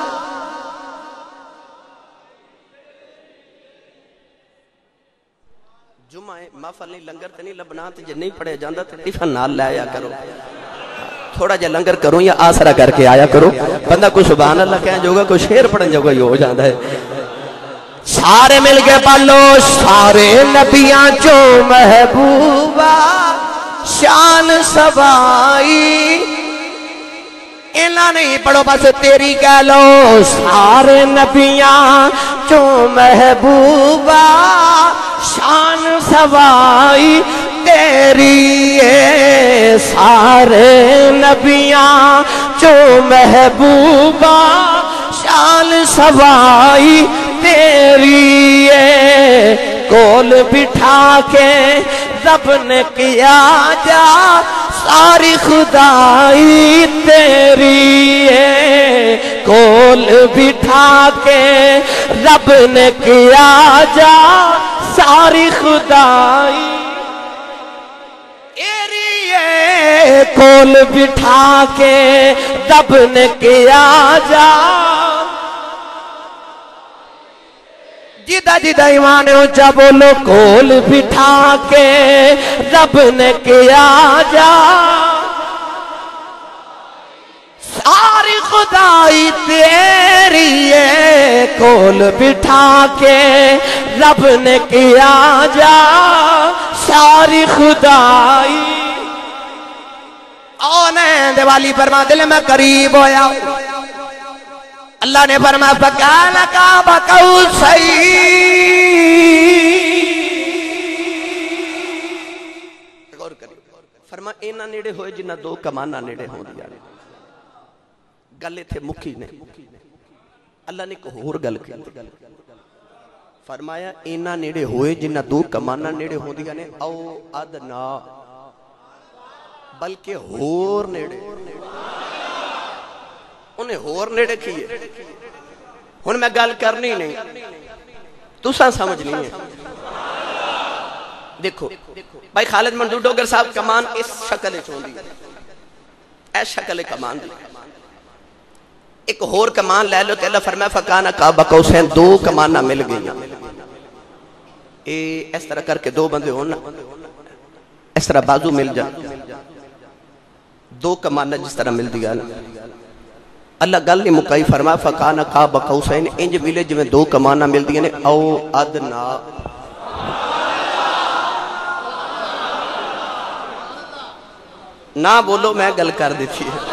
جمعہ محفل نہیں لنگر تے نہیں لبنا تے جے نہیں پڑھے جاندہ تے ٹفن نال لے آیا کرو تھوڑا جا لنگر کروں یا آسرا کر کے آیا کرو بندہ کوئی سبحان اللہ کہیں جو گا کوئی شیر پڑھن جو گا یہ ہو جاندہ ہے سارے مل کے پالو سارے نبیاں جو محبوبہ شان سوائی انہاں نہیں پڑھو بس تیری کہہ لو سارے نبیاں جو محبوبہ شان سوائی تیری ہے سارے نبیاں جو محبوبہ شان سوائی تیری ہے کول بٹھا کے رب نے کیا جا ساری خدائی تیری ہے کول بٹھا کے رب نے کیا جا ساری خدائی تیری ہے کول بٹھا کے رب نے کیا جا جدہ جدہ ایمان اونچا بولو کول بٹھا کے رب نے کیا جا ساری خدائی تیری ہے کول بٹھا کے رب نے کیا جا ساری خدائی آنے دیوالی فرما دل میں قریب ہویا اللہ نے فرمایا فکان قاب قوسین غور کریں فرما اینا نیڑے ہوئے جنہ دو کمانا نیڑے ہوں دیا گلے تھے مکھی نے اللہ نے کو ہور گل کی فرمایا اینا نیڑے ہوئے جنہ دو کمانا نیڑے ہوں دیا نے او ادنا بلکہ ہور نیڑے انہیں ہور نیڑے کیے ہن میں گل کرنی نہیں تو ساں سمجھ نہیں ہے دیکھو بھائی خالد منظور ڈوگر صاحب کمان اس شکل چون دی ایس شکل کمان دی ایک ہور کمان لے لو کہ اللہ فرمایا فکانا قاب قوسین دو کمانہ مل گئیاں اے اس طرح کر کے دو بندے ہونا اس طرح بازو مل جا دو کمانہ جس طرح مل دیا اللہ گل نہیں مکائی فرمایا فکانا قاب قوسین انج ملے جو میں دو کمانہ مل دیا نے او ادنا نہ بولو میں گل کر دیتی ہے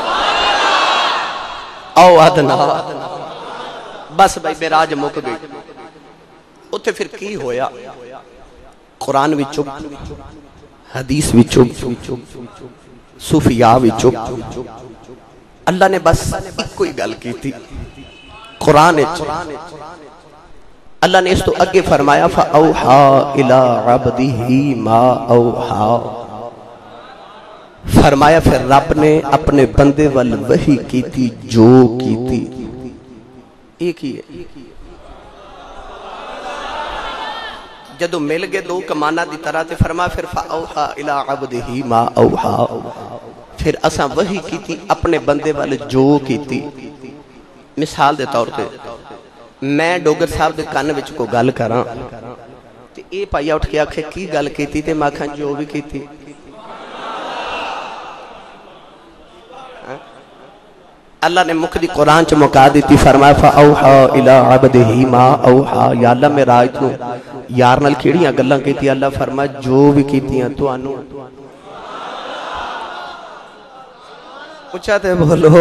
او ادنا بس بھائی میراج مک گئی اتھے پھر کی ہویا قرآن بھی چپ حدیث وچوں صوفیاء وچوں اللہ نے بس کوئی گل کی تھی قرآن اللہ نے اس تو اگے فرمایا فَأَوْحَا إِلَىٰ عَبْدِهِ مَا أَوْحَا فرمایا پھر رب نے اپنے بندے وال وحی کی تھی جو کی تھی ایک ہی ہے جدو مل گئے دو کمانا دی طرح تے فرمایا پھر فَأَوْحَا إِلَىٰ عَبْدِهِ مَا أَوْحَا پھر اساں وحی کی تھی اپنے بندے وال جو کی تھی مثال دے طور پہ میں ڈوگر صاحب دے کان وچ کو گل کراں تے اے پایا اٹھ کے آکھے کی گل کیتی تے میں کھاں جو بھی کیتی اللہ نے مقدی قرآن چ مکا دیتی فرمایا فَأَوْحَا إِلَىٰ عَبْدِهِ مَا أَوْحَا یا اللہ میراج تو یار نال کیڑیاں گلاں کیتی اللہ فرمایا جو بھی کیتیاں تانوں اچھا تے بولو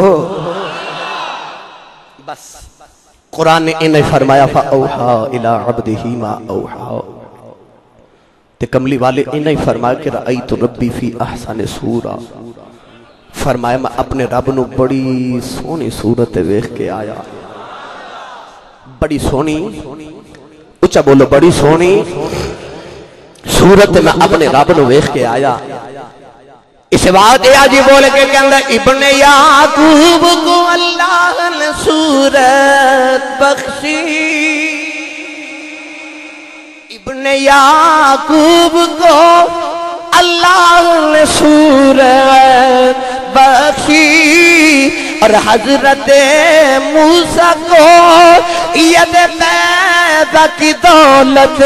بس قرآن نے انہیں فرمایا فَأَوْحَا إِلَىٰ عَبْدِهِ مَا أَوْحَا تے کملی والے انہیں فرمایا کہ رَأَيْتُ رَبِّي فِي أَحْسَنِ صُورَةٍ فرمایا میں اپنے رب نو بڑی سونی صورت ویکھ کے آیا بڑی سونی اچھا بولو بڑی سونی صورت میں اپنے رب نو ویکھ کے آیا اس بات آجی بول کے کہندہ ابن یعقوب کو اللہ نے صورت بخشی ابن یعقوب کو اللہ نے صورت بخشی اور حضرت موسیٰ کو ید بیضہ کی دولت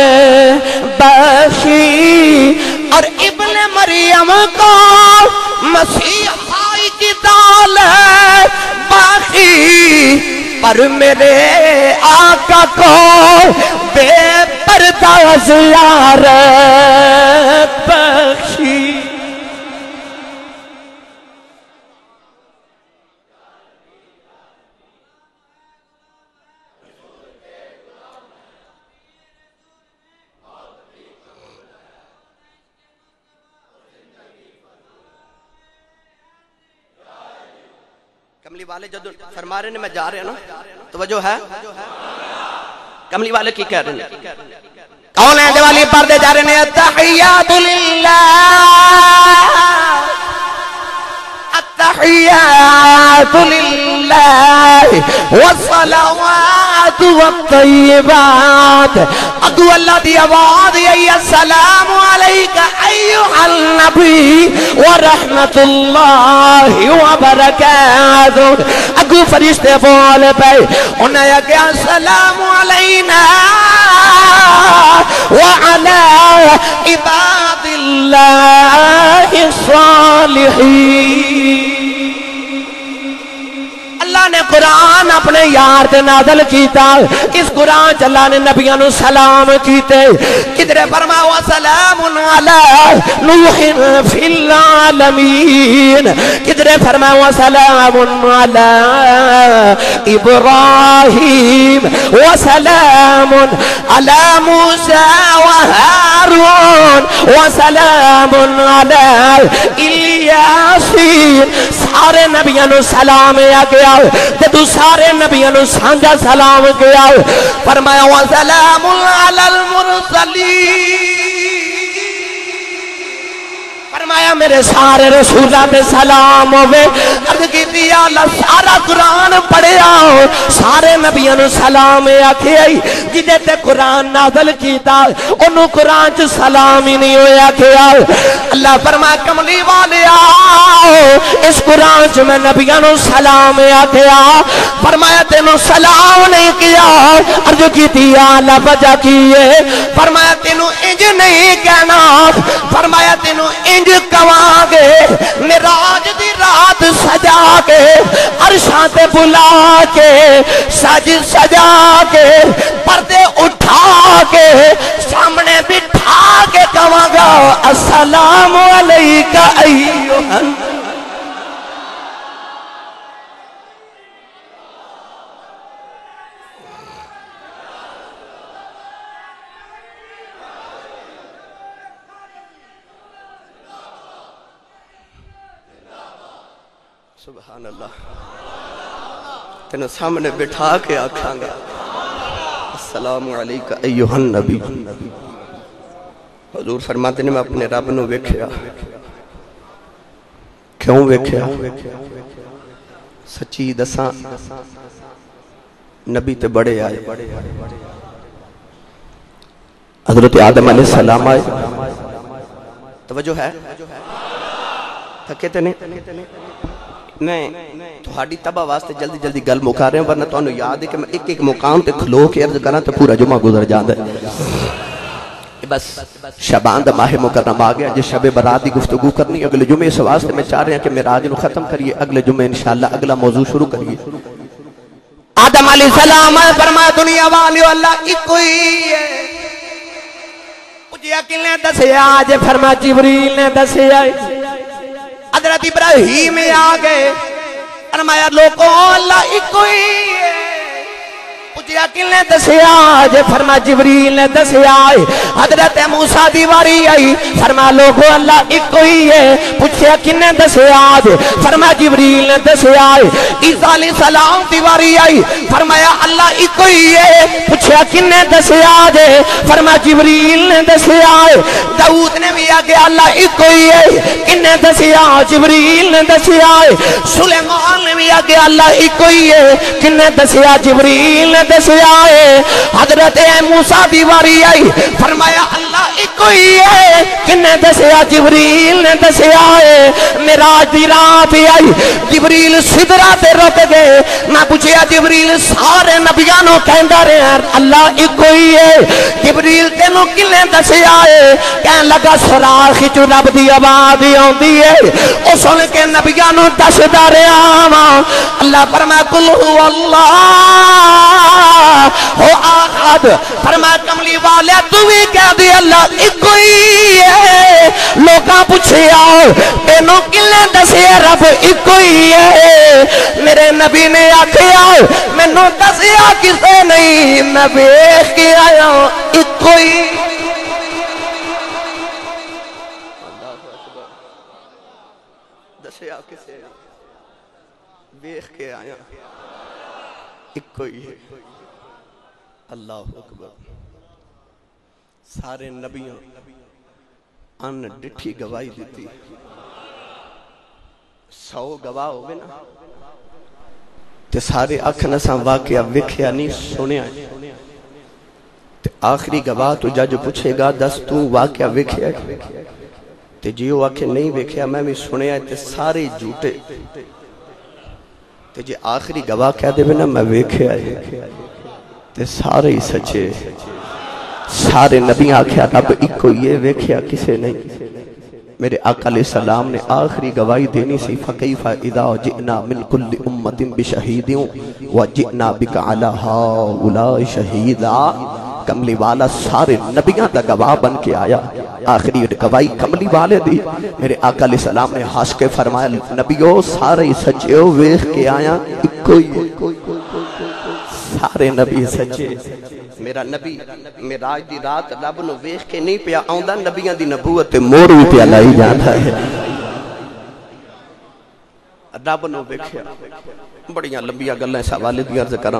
بخشی اور ابن مریم کو مسیحائی کی دولت بخشی پر میرے آقا کو بے پردہ زیارت بخشی کملی والے جدو فرما رہے ہیں میں جا رہے ہیں نا توجہ ہے کملی والے کی کہہ رہے ہیں کون ہے دیوالی پردے جا رہے ہیں التحیات للہ التحیات للہ والصلوات والطیبات ادو اللہ دی آواز ای السلام علیکہ ایوہ النبی ورحمت اللہ وبرکاتہ اگو فرشتے بول پہ انہیں کہ السلام علینا وعلا عباد اللہ الصالحین اللہ نے قرآن اپنے یار دے نازل کیتا اس قرآن اللہ نے نبیان سلام کیتے کدرے فرما وسلام علی نوح فی العالمین کدرے فرما وسلام علی ابراہیم وسلام علی موسیٰ وہارون وسلام علی الیاسین سارے نبیان سلام آگیا تو سارے نبیوں سانجا سلام کیا فرمایا وسلام علی المرسلین فرمایا میرے سارے رسولہ پہ سلام ہوئے عرض کی دیا اللہ سارا قرآن پڑھے آؤ سارے نبیوں سلام آکھے آئی جدے تے قرآن نازل کیتا انہوں قرآن چ سلام ہی نہیں ہویا کہ آؤ اللہ فرمایا کملی والے آؤ اس قرآن چ میں نبیوں سلام آکھے آؤ فرمایا تینوں سلام نہیں کیا عرض کی دیا اللہ بجا کیے فرمایا تینوں انج نہیں کہنا فرمایا تینوں انج کواں گے مراج دی رات سجا کے عرشاں تے بلا کے سج سجا کے پردے اٹھا کے سامنے بٹھا کے کواں گا السلام علیکہ ایوہ سبحان اللہ تینوں سامنے بٹھا کے آکھاں گا السلام علیکہ ایہا النبی. حضور فرماتے ہیں میں اپنے رب نو ویکھیا. کیوں ویکھیا؟ سچی دساں نبی تے بڑے آئے. حضرت آدم علیہ السلام آئے. توجہ ہے؟ تھکے تے نہیں؟ نہیں تھوڑی تباہ واسطے جلدی جلدی گل مکا رہے ہیں ورنہ تو انہوں یاد ہے کہ میں ایک ایک مقام تے کھلو کے عرض کرنا تو پورا جمعہ گزر جاندہ ہے. بس شبان دا ماہ مکرم آگیا جس شب برات دی گفتگو کرنی اگلے جمعے اس واسطے میں چاہ رہے ہیں کہ میراج نو ختم کریے. اگلے جمعے انشاءاللہ اگلا موضوع شروع کریے. آدم علیہ السلام فرمایا دنیا والیو اللہ ایک کوئی ہے. مجھے اکل نے دسے آج فرمایا جبریل نے دسے آئے. حضرت ابراہیم آگئے فرمایا لوگوں اللہ ایک کوئی ہے. مجھے اکل نے دسے آج فرما جبریل نے دسے آئے. حضرت موسیٰ دیواری آئی فرما لوگو اللہ ایک کوئی ہے. پوچھے اکل نے دسے آج فرما جبریل نے دسے آئے. عیسیٰ علیہ السلام دیواری آئی فرمایا اللہ ایک کوئی ہے. پوچھے اکل نے دسے آج فرما جبریل نے دسے آئے. داؤد نے بھی آگے اللہ ایک کوئی ہے. کننے دسے آج جبریل نے دسے آئے. سلیمان نے بھی آگے اللہ ایک کوئی ہے. کننے دسے آج جبریل نے دسے آئے. حضرت موسیٰ دیواری آئی فرمایا اللہ ایک کوئی ہے. کننے دسے آج جبریل نے دسے آئے. مراج دی رات آئی جبریل صدرہ تے رک گئے. میں پوچھیا جبریل سارے نبیانوں کہندہ رہے ہیں اللہ ایک کوئی ہے. جبریل تینوں کنے دسے آئے. کہن لگا سراخی جو رب دی آواز ہوندی ہے او سن کے نبیانوں دس دارے آواں. اللہ فرمایا قل هو اللہ ہو آخد. فرمایا کملی والے تو بھی کہہ دی اللہ ایک کوئی ہے. لوگاں پوچھے آؤ تینوں کنے دسے رب ایک کوئی ہے. میرے نبی نے آکھے آؤ مینوں دسیا کسے نہیں میں ویکھ کے آیا ایک کوئی. دسیا کسے ویکھ کے آیا ایک کوئی ہے. اللہ اکبر. سارے نبیوں ان ڈٹھی گواہی دیتی. سو گواہ ہو گئے نا تے سارے اکھ نساں واقعہ وکھیا نہیں سنیا. تے آخری گواہ تو جج پوچھے گا دس تو واقعہ وکھیا تے جیو آکھے نہیں وکھیا میں بھی سنیا تے سارے جھوٹے. تے جی آخری گواہ کہہ دے نا میں وکھیا تے سارے ہی سچے. سارے نبی آکھیا رب ایک کوئی ہے ویکھیا کسے نہیں. میرے آقا علیہ السلام نے آخری گواہی دینی سی فَكَيْفَ إِذَا جِئْنَا مِنْ كُلِّ أُمَّةٍ بِشَهِيدٍ وَجِئْنَا بِكَ عَلَى هَؤُلَاءِ شَهِيدًا. کملی والا سارے نبیاں دا گواہ بن کے آیا. آخری گواہی کملی والے دی. میرے آقا علیہ السلام نے ہنس کے فرمایا نبیو سارے سچے ہو ویکھ کے آیا ایک کوئی ہے. سارے نبی سچے. میرا نبی میراج دی رات رب نو ویکھ کے نہیں پیا آوندا نبیاں دی نبوت تے مور وی پیا لائی جاندا ہے. رب نو ویکھیا. بڑیاں لمبیاں گلاں اس حوالے دی عرض کراں.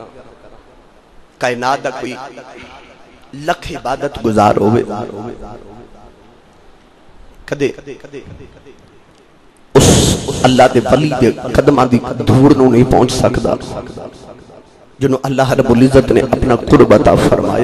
کائنات دا کوئی لکھ عبادت گزار ہوئے کدے اس اللہ دے ولی دے قدماں دی دھور نو نہیں پہنچ سکدا جنہوں اللہ رب العزت نے اپنا قرب عطا فرمائے.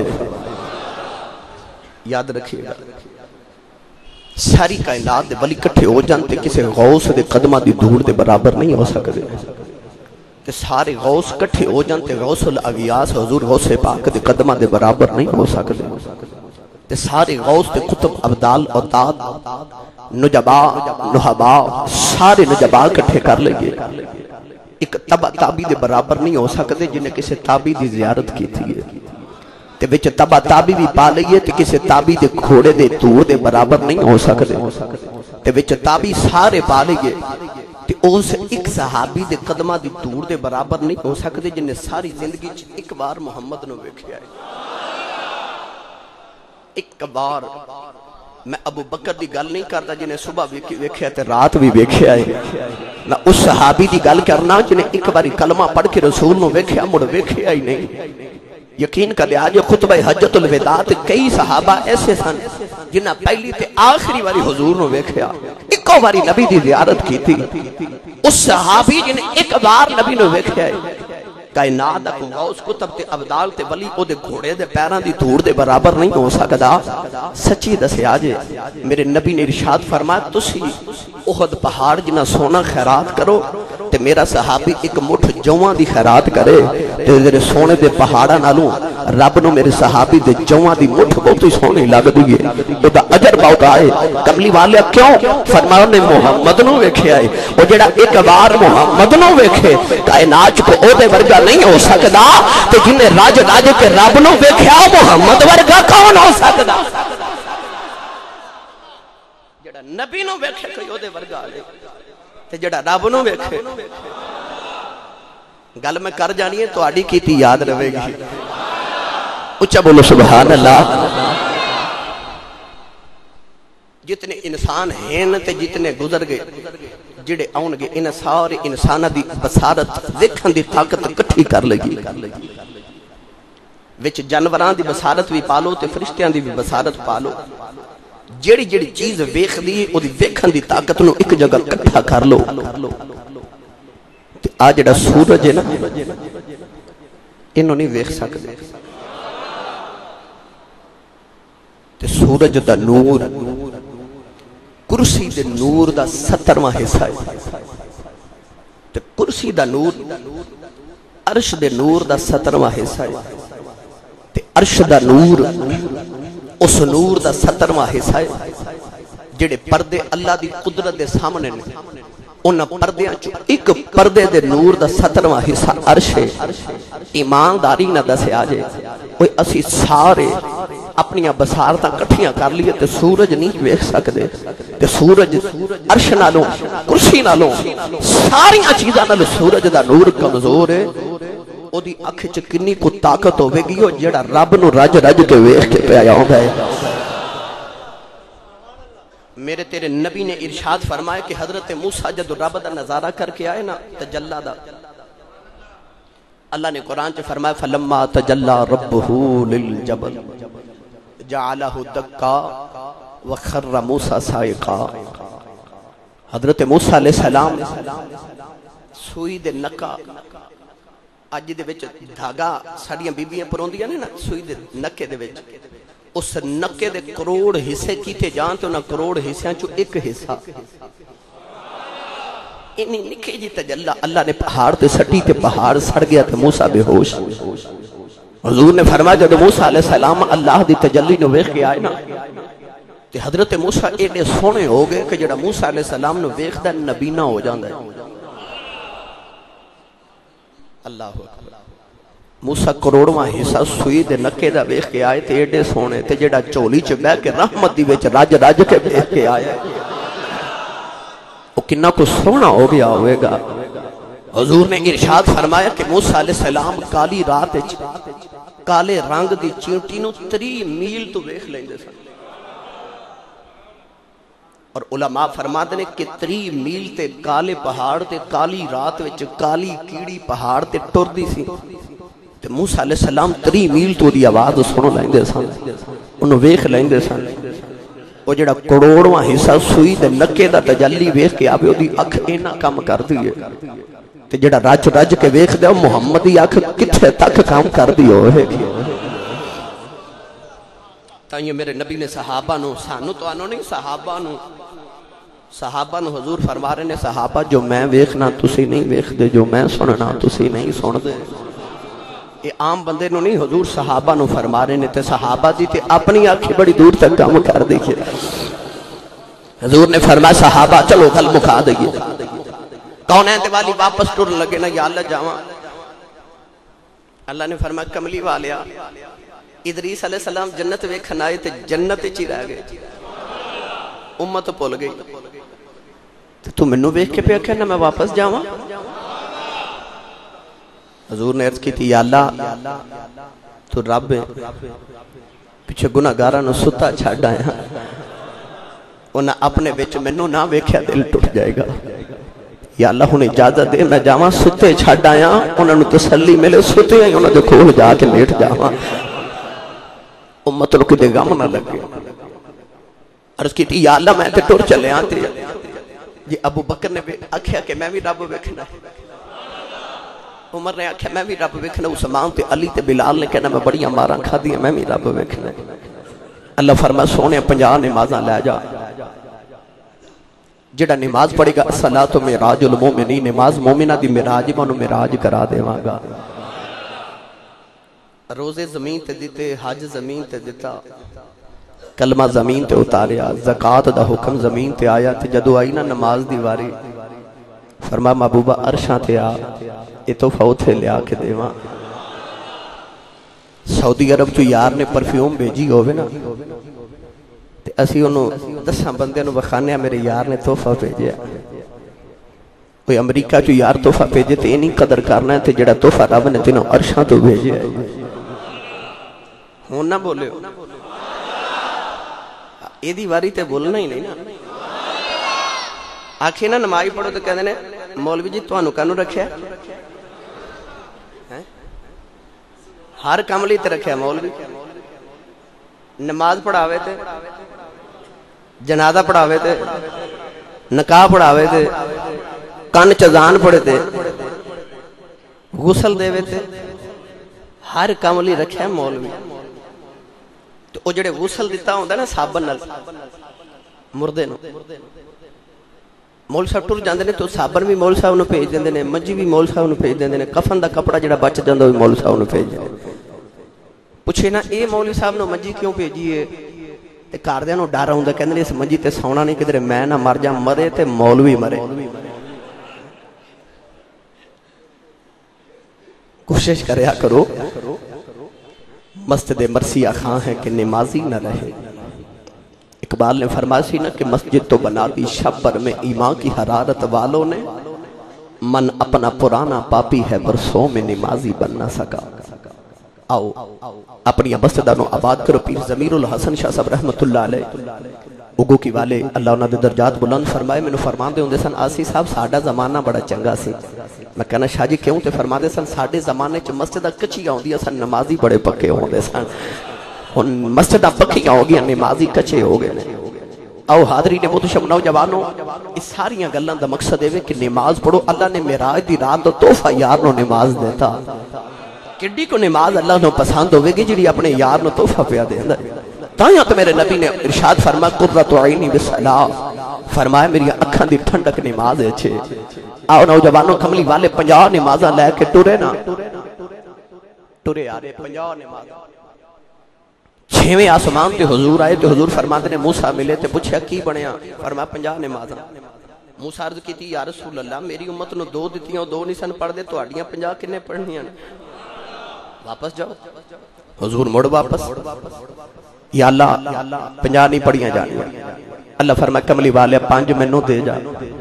یاد رکھیے گا ساری کائنات دے ولی کٹھے ہو جانتے کسے غوث دے قدمہ دی دھور دے برابر نہیں ہو سکتے. کہ سارے غوث کٹھے ہو جانتے غوث الاغیاس حضور غوث پاک دے قدمہ دے برابر نہیں ہو سکتے. کہ سارے غوث دے قطب ابدال اوتاد نجبا نحبا سارے نجبا کٹھے کر لگے ایک تبا تابی دے برابر نہیں ہو سکتے جنہیں کسے تابی دی زیارت کی تھی ہے. تے وچ تبا تابی بھی پا لئیے تے کسے تابی دے کھوڑے دے تور دے برابر نہیں ہو سکتے. تے وچ تابی سارے پا لئیے تے اس ایک صحابی دے قدمہ دی تور دے برابر نہیں ہو سکتے جنہیں ساری زندگی ایک بار محمد نو ویکھیا ہے. ایک بار میں ابو بکر دی گل نہیں کرتا جنہیں صبح ویکھیا تے رات بھی ویکھیا ہے، میں اس صحابی دی گل کرنا جنہیں ایک باری کلمہ پڑھ کے رسول نو ویکھیا مڑ ویکھیا ہی نہیں۔ یقین کر لیا جو خطبہ حجت الوداع تے کئی صحابہ ایسے سن جنہ پہلی تے آخری واری حضور نو ویکھیا، ایکو واری نبی دی زیارت کی تھی۔ اس صحابی جنہیں ایک بار نبی نو ویکھیا ہے، کائنات دا کو غوث کتب تے ابدال تے ولی او دے گھوڑے دے پیران دی دھوڑ دے برابر نہیں ہو سکدا۔ سچی دسے آجے میرے نبی نے ارشاد فرمایا تسی احد پہاڑ جنہ سونا خیرات کرو تے میرا صحابی ایک مٹھ جوان دی خیرات کرے تے میرے سونے دے پہاڑا نالوں رب نو میرے صحابی دے جوان دی مٹھ بہت ہی سونی لگ دیئے، او دا اجر بہت آئے۔ کملی والے کیوں؟ فرمایا نے محمد نو ویکھے آئے، او جڑا ایک بار محمد نو ویکھے کائنات کو او دے ورگا نہیں ہو سکدا، تے جنہیں راج راج کے رب نو ویکھیا محمد ورگا کون ہو سکدا؟ جڑا نبی نو ویکھے کوئی او دے ورگا لے تے جڑا رب نو ویکھے۔ گل میں کر جانی ہے تو آڑی کی تھی یاد رہے گی، اچھا بولو سبحان اللہ۔ جتنے انسان ہیں تے جتنے گزر گئے جڑے آن گے ان سارے انسانہ دی بصارت دیکھن دی طاقت کٹھی کر لگی، وچ جانوران دی بصارت بھی پالو تے فرشتیاں دی بھی بصارت پالو، جیڑی جیڑی چیز ویکھ دی او دی ویکھن دی طاقت نو ایک جگہ کٹھا کر لو۔ آج جڑا سورج ہے نا انہوں نہیں ویکھ سکتے، تے سورج دا نور کرسی دے نور دا سترواں حصہ ہے، تے کرسی دا نور عرش دے نور دا سترواں حصہ ہے، تے عرش دا نور اس نور دا سترواں حصہ ہے۔ جڑے پردے اللہ دی قدرت دے سامنے نے انہاں پردیاں چو ایک پردے دے نور دا سترواں حصہ عرش ہے۔ ایمانداری نہ دسے آجے کوئی اسی سارے اپنی بصارتاں کٹھیاں کر لیے تے سورج نہیں ویکھ سکدے، تے سورج عرش نالوں کرسی نالوں ساریاں چیزاں نال سورج دا نور کمزور ہے۔ او دی اکھ چ کنی کو طاقت ہوے گی او جڑا رب نو رج رج کے ویکھ کے پیا ہوندا ہے۔ میرے تیرے نبی نے ارشاد فرمایا کہ حضرت موسیٰ جد رب دا نظارہ کر کے آئے نا تجلہ دا، اللہ نے قرآن چ فرمایا فلما تجلى ربه للجبل جعله دکا وخر موسیٰ صائقا۔ حضرت موسیٰ علیہ السلام سوئی دے نکا اج دے وچ دھاگا ساڈیاں بیبیاں پروندیاں نے نا سوئی دے نکے دے وچ، اس نکے دے کروڑ حصے کیتے جان تو نہ کروڑ حصیاں چو ایک حصہ انہی نکے جی تجلہ اللہ نے پہاڑ تے سٹی تے پہاڑ سڑ گیا تے موسیٰ بے ہوش۔ حضور نے فرمایا جب موسیٰ علیہ السلام اللہ دی تجلی نو ویکھ کے آئے نا تے حضرت موسیٰ ایڈے سونے ہو گئے کہ جڑا موسیٰ علیہ السلام نو ویکھ دا نبینا ہو جاندہ ہے۔ اللہ اکبر۔ موسیٰ کروڑواں حصہ سوئی دے نکے دا ویکھ کے آئے تے ایڈے سونے تے جڑا چولی چ بیٹھ کے رحمت دی وچ راج راج کے ویکھ کے آئے او کنا کو سونا ہو گیا ہوئے گا۔ حضور نے ارشاد فرمایا کہ موسیٰ علیہ السلام کالی رات وچ کالے رنگ دی چینٹی نو تری میل تو ویکھ لیندے سن، اور علماء فرماتے ہیں کہ تری میل تے کالے پہاڑ تے کالی رات وچ کالی کیڑی پہاڑ تے ٹر دی سی تے موسیٰ علیہ السلام تری میل تو دی آواز سنو لیندے سن، انہوں ویکھ لیندے سن۔ وہ جڑا کروڑواں حصہ سوئی دے نکے دا تجلی ویکھ کے آوے دی اکھ اینا کم کر دیئے تے جڑا رج رج کے ویکھ دے محمدی اکھ کتھے تک کام کر دی ہوئے گی۔ تائیں میرے نبی نے صحابہ نو سانو تو آنو نہیں صحابہ نو صحابہ نو حضور فرما رہے نے صحابہ جو میں ویکھنا تسی نہیں ویکھ دے، جو میں سننا تسی نہیں سن دے۔ یہ عام بندے نو نہیں حضور صحابہ نو فرما رہے نے تے صحابہ دی تے اپنی آنکھیں بڑی دور تک کام کر دیکھئے۔ حضور نے فرمایا صحابہ چلو گل مکھا دئیے، کون ہے دیوالی واپس ٹر لگے نا یا اللہ جاواں؟ اللہ نے فرمایا کملی والیا ادریس علیہ السلام جنت ویکھن آئے تے جنت چی رہ گئے، امت پول گئی، تو منو ویکھ کے پہ کہنا میں واپس جاواں؟ حضور نے عرض کی تھی یا اللہ تو رب ہے، پیچھے گناہگاراں نو ستا چھڑ آیا، انہیں اپنے بچ مینوں نہ ویکھیا دل ٹوٹ جائے گا. یا اللہ ہن اجازت دے میں جاواں ستے چھڈ آیا انہاں نوں تسلی ملے ستے ہی انہاں دے کول جا کے لیٹ جاواں امت نوں کتے غم نہ لگے. عرض کیتی یا اللہ میں تے ٹر چلیا تے جی ابو بکر نے آکھیا کہ میں بھی رب ویکھنا ہے, عمر نے آکھیا میں بھی رب ویکھنا, عثمان تے علی تے بلال نے کہنا میں بڑیاں ماراں کھادیاں میں بھی رب ویکھنا ہے. اللہ فرمایا سونے پنجاہ نمازاں لے جا, جڑا نماز پڑھے گا الصلاۃ معراج المومنین, نماز مومنہ دی معراج مانو معراج کرا دیواں گا. روزے زمین تے دیتے, حج زمین تے دیتا, کلمہ زمین تے اتاریا, زکاة دا حکم زمین تے آیا. تے جدو آئی نا نماز دی واری فرمایا محبوبہ عرشاں تے آ یہ تحفہ اتھے لیا کے دیواں. سعودی عرب تو یار نے پرفیوم بھیجی ہوئے نا تے اسی انہوں دساں بندے انہوں بخانے میرے یار نے تحفہ بھیجیا. کوئی امریکہ جو یار تحفہ بھیجے تے نہیں قدر کرنا ہے تے جڑا تحفہ رب نے تینوں عرشاں تو بھیجیا ہے. ہون نہ بولے ہو یہ دی واری تے بولنا ہی نہیں نا. آکھیں نا نماز پڑھو تو کہتے ہیں مولوی جی تو انہوں کانو رکھیا ہر کملی تے رکھیا مولوی. نماز پڑھاوے تے, جنازہ پڑھاوے تے, نکاح پڑھاوے تے, کان چزان پڑھے تے, غسل دے تے, ہر کملی رکھیا مولوی. تو وہ جڑے غسل دیتا ہوندہ نا صابن نال مردے نو, مول صاحب ٹر جاندے نے تو صابن بھی مول صاحب نو بھیج دیندے نے, منجی بھی مول صاحب نو بھیج دیندے نے, کفن دا کپڑا جڑا بچ جاندا وہ مول صاحب نو بھیج دیندے. پوچھے نا اے مولوی صاحب نو منجی کیوں بھیجیے تے گھردیاں نو ڈر ہوندا کہندے اس منجی تے سونا نہیں کدھر میں نہ مر جا, مرے تے مولوی مرے. کوشش کریا کرو مسجد مرثیہ خاں ہے کہ نمازی نہ رہے. اقبال نے فرمایا سی نا کہ مسجد تو بنا دی شب پر میں ایمان کی حرارت والوں نے, من اپنا پرانا پاپی ہے برسوں میں نمازی بن نہ سکا. آؤ اپنی مسجدانوں آباد کرو. پیر ضمیر الحسن شاہ صاحب رحمت اللہ علیہ اگو کی والے اللہ انہاں دے درجات بلند فرمائے. میں نے فرمان دے ہوندے سن آسی صاحب ساڈا زمانہ بڑا چنگا سی. میں کہنا شاہ جی کیوں تے فرما دے سن ساڈے زمانے چ مسجدہ کچی ہوندیاں سن, نمازی بڑے پکے ہوندے سن. ہن مسجدہ پکیاں ہو گیا, نمازی کچے ہو گئے نے. آؤ حاضرین محترم نوجوانوں, اس ساریاں گلاں دا مقصد ہے کہ نماز پڑھو. اللہ نے معراج دی رات دا تحفہ یار نو نماز دیتا. کڈی کو نماز اللہ نو پسند ہوے گی جڑی اپنے یار نو تحفہ پیا دیندا. تائیں تو میرے نبی نے ارشاد فرمایا قرۃ عینی بالصلاۃ, فرمایا میری اکھاں دی ٹھنڈک نماز ہے. چھے آؤ نوجوانوں کملی والے پنجاہ نمازاں لے کے ٹرے نا, ٹرے آ رہے پنجاہ نمازاں. چھویں آسمان تے حضور آئے تے حضور فرماتے نے موسیٰ ملے تے پوچھا کی بنیا, فرمایا پنجاہ نمازاں. موسیٰ عرض کی تھی یا رسول اللہ میری امت نو دو دیتیاں دو نہیں سن پڑھ دے تو اڈیاں پنجاہ کنے پڑھنیاں. واپس جاؤ. حضور مڑ واپس, یا اللہ پنجاہ نہیں پڑھیاں جانیاں. اللہ فرمایا کملی والے پانچ منوں دے جا,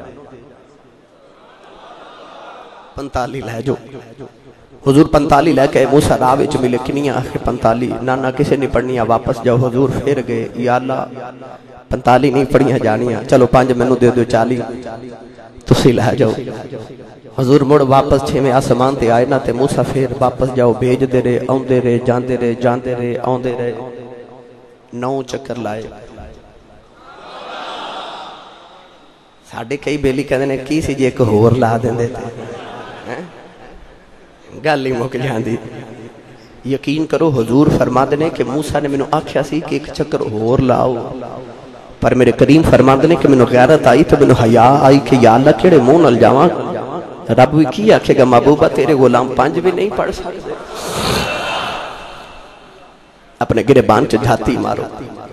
پنتالی لے جو. حضور پنتالی لے کے موسیٰ راہ وچ ملے کنیاں آخر پنتالی نہ نہ کسے نہیں پڑھنیاں. واپس جاؤ. حضور پھر گئے, یا اللہ پنتالی نہیں پڑھیاں جانیاں, چلو پانچ منوں دے دو چالی تسی لے جاؤ. حضور مڑ واپس چھویں آسمان تے آئے نا تے موسیٰ پھر واپس جاؤ. بھیج دے رہے آوندے رہے جاندے رہے جاندے رہے آوندے رہے, نو چکر لائے. ساڈے کئی بیلی کہندے نے کی سی جے ایک ہور لا دیندے تے گل ہی مک جاندی. یقین کرو حضور فرماندے نے کہ موسیٰ نے مینوں آکھیا سی کہ ایک چکر ہور لاؤ, پر میرے کریم فرماندے نے کہ مینوں غیرت آئی تو مینوں حیا آئی کہ یا اللہ کیڑے منہ نال جاواں. رب بھی کی آکھے گا محبوبہ تیرے غلام پانچ بھی نہیں پڑھ سکتے. اپنے گریبان چ جھاتی مارو.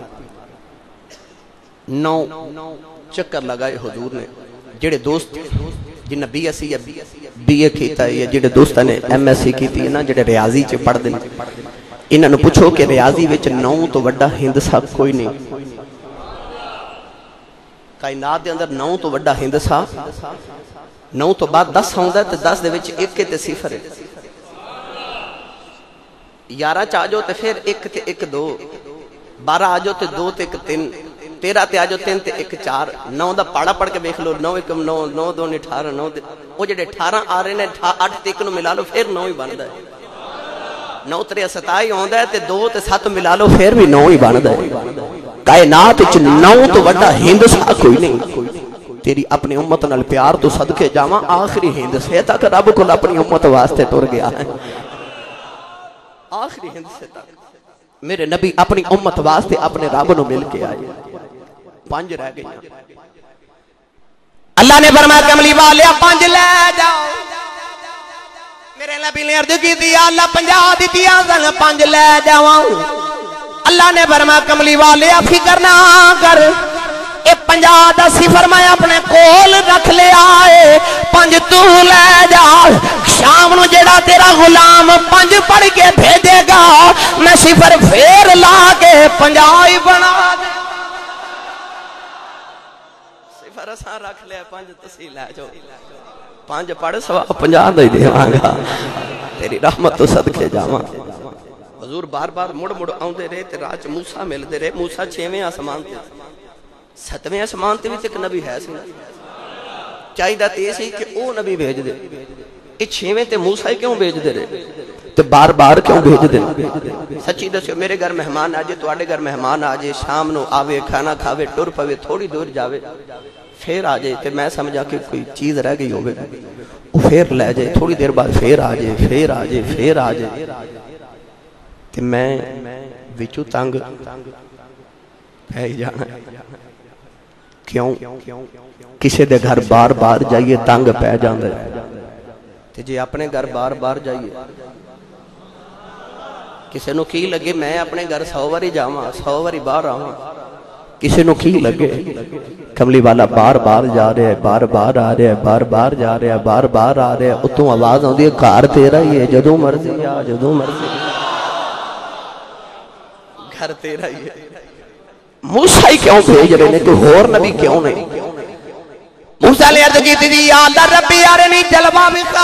نو چکر لگائے حضور نے. جڑے دوست جنہ B S C B A کیتا ہے, یا جڑے دوستاں نے ایم ایس سی کیتی ہے نا, جڑے ریاضی چ پڑھ دے, انہاں نوں پوچھو کہ ریاضی وچ نو تو وڈا ہندسہ کوئی نہیں. کائنات دے اندر نو تو وڈا ہندسہ, نو تو بعد دس ہوندا ہے تے دس دے وچ ایک تے صفر ہے. گیارہ چ آ جاؤ تے پھر ایک تے ایک دو, بارہ آ جاؤ تے دو تے ایک تین, تیرہ تے آجو تین تے ایک چار نو دا پاڑا پڑھ کے بیکھ لو نو ایک نو نو دو نے اٹھارہ نو دے وہ جڑے اٹھارہ آ رہے نے اٹھ تے ایک نو ملا لو پھر نو ہی بندا ہے نو ترے ستائی ہوندا ہے تے دو تے سات ملا لو پھر بھی نو ہی بندا ہے کائنات وچ نو تو بڑا ہند سا کوئی نہیں تیری اپنی امت نال پیار تو صدقے جاواں آخری ہند سے تک رب کو اپنی امت واسطے ٹر گیا ہے آخری ہند سے تک میرے نبی اپنی امت واسطے اپنے رب نو مل کے آئے پانچ رہ گئی اللہ نے فرمایا کملی والے پانچ لے جاؤ میرے نبی نے عرض کی تھی اللہ پنجا دیتیاں سن پانچ لے جاؤں اللہ نے فرمایا کملی والے فکر نہ کر اے پنجا دا صفر میں اپنے کول رکھ لے آئے پانچ تو لے جا شام نو جڑا تیرا غلام پانچ پڑھ کے بھیجے گا میں صفر پھر لا کے پنجائی بنا دے صفر اساں رکھ لے پانچ تسی لے جو پانچ پڑھ سوا پنجا دے دیواں گا تیری رحمت تو صدقے جاواں حضور بار بار مڑ مڑ آوندے رہے تے راہ چ موسیٰ ملدے رہے موسیٰ چھویں آسمان تے ستویں آسمان تے وچ ایک نبی ہے سی چاہیدا تے سی کہ او نبی بھیج دے اے چھویں تے موسیٰ کیوں بھیج دے رہے تے بار بار کیوں بھیج دے سچی دسو میرے گھر مہمان آ جے تواڈے گھر مہمان آ جے شام نو آوے کھانا کھاوے ٹر پوے تھوڑی دور جاوے پھر آ جائے تے میں سمجھا کہ کوئی چیز رہ گئی ہوگی وہ پھر لے جائے تھوڑی دیر بعد پھر آ جائے پھر آ جائے پھر آ جائے تے میں وچوں تنگ پہ جانا کیوں کسی دے گھر بار بار جائیے تنگ پہ جاندے تے جی اپنے گھر بار بار جائیے کسی نو کی لگے میں اپنے گھر سو واری جاواں سو واری باہر آواں کسی نو کی لگے کملی والا بار بار جا رہا ہے بار بار آ رہا ہے بار بار جا رہا ہے بار بار آ رہا ہے اتوں آواز آندی ہے گھر تیرا ہی ہے جدوں مرضی آ جدوں مرضی گھر تیرا ہی ہے موسیٰ کیوں بھیج رہے ہیں کہ ہور نبی کیوں نہیں موسیٰ نے عرض کی تھی یا اللہ ربی ارنی جلوہ بکا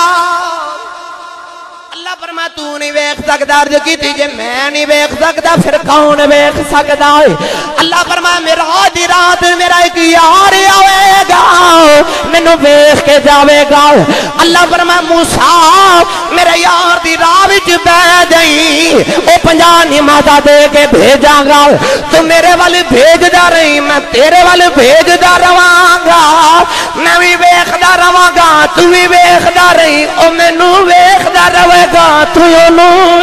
اللہ فرمایا تو نہیں ویکھ سکدا عرض کی تھی جے میں نہیں ویکھ سکدا پھر کون ویکھ سکدا ہے اللہ فرمایا میراج دی رات میرا ایک یار آئے گا مینوں ویکھ کے جاوے گا اللہ فرمایا موسیٰ میرے یار دی راہ وچ بیٹھ جائیں او پنجاہ نمازاں دے کے بھیجاں گا تو میرے ول بھیجدا رہی میں تیرے ول بھیجدا رواں گا میں وی ویکھدا رواں گا تو وی ویکھدا رہی او مینوں ویکھدا رہے گا تو انہوں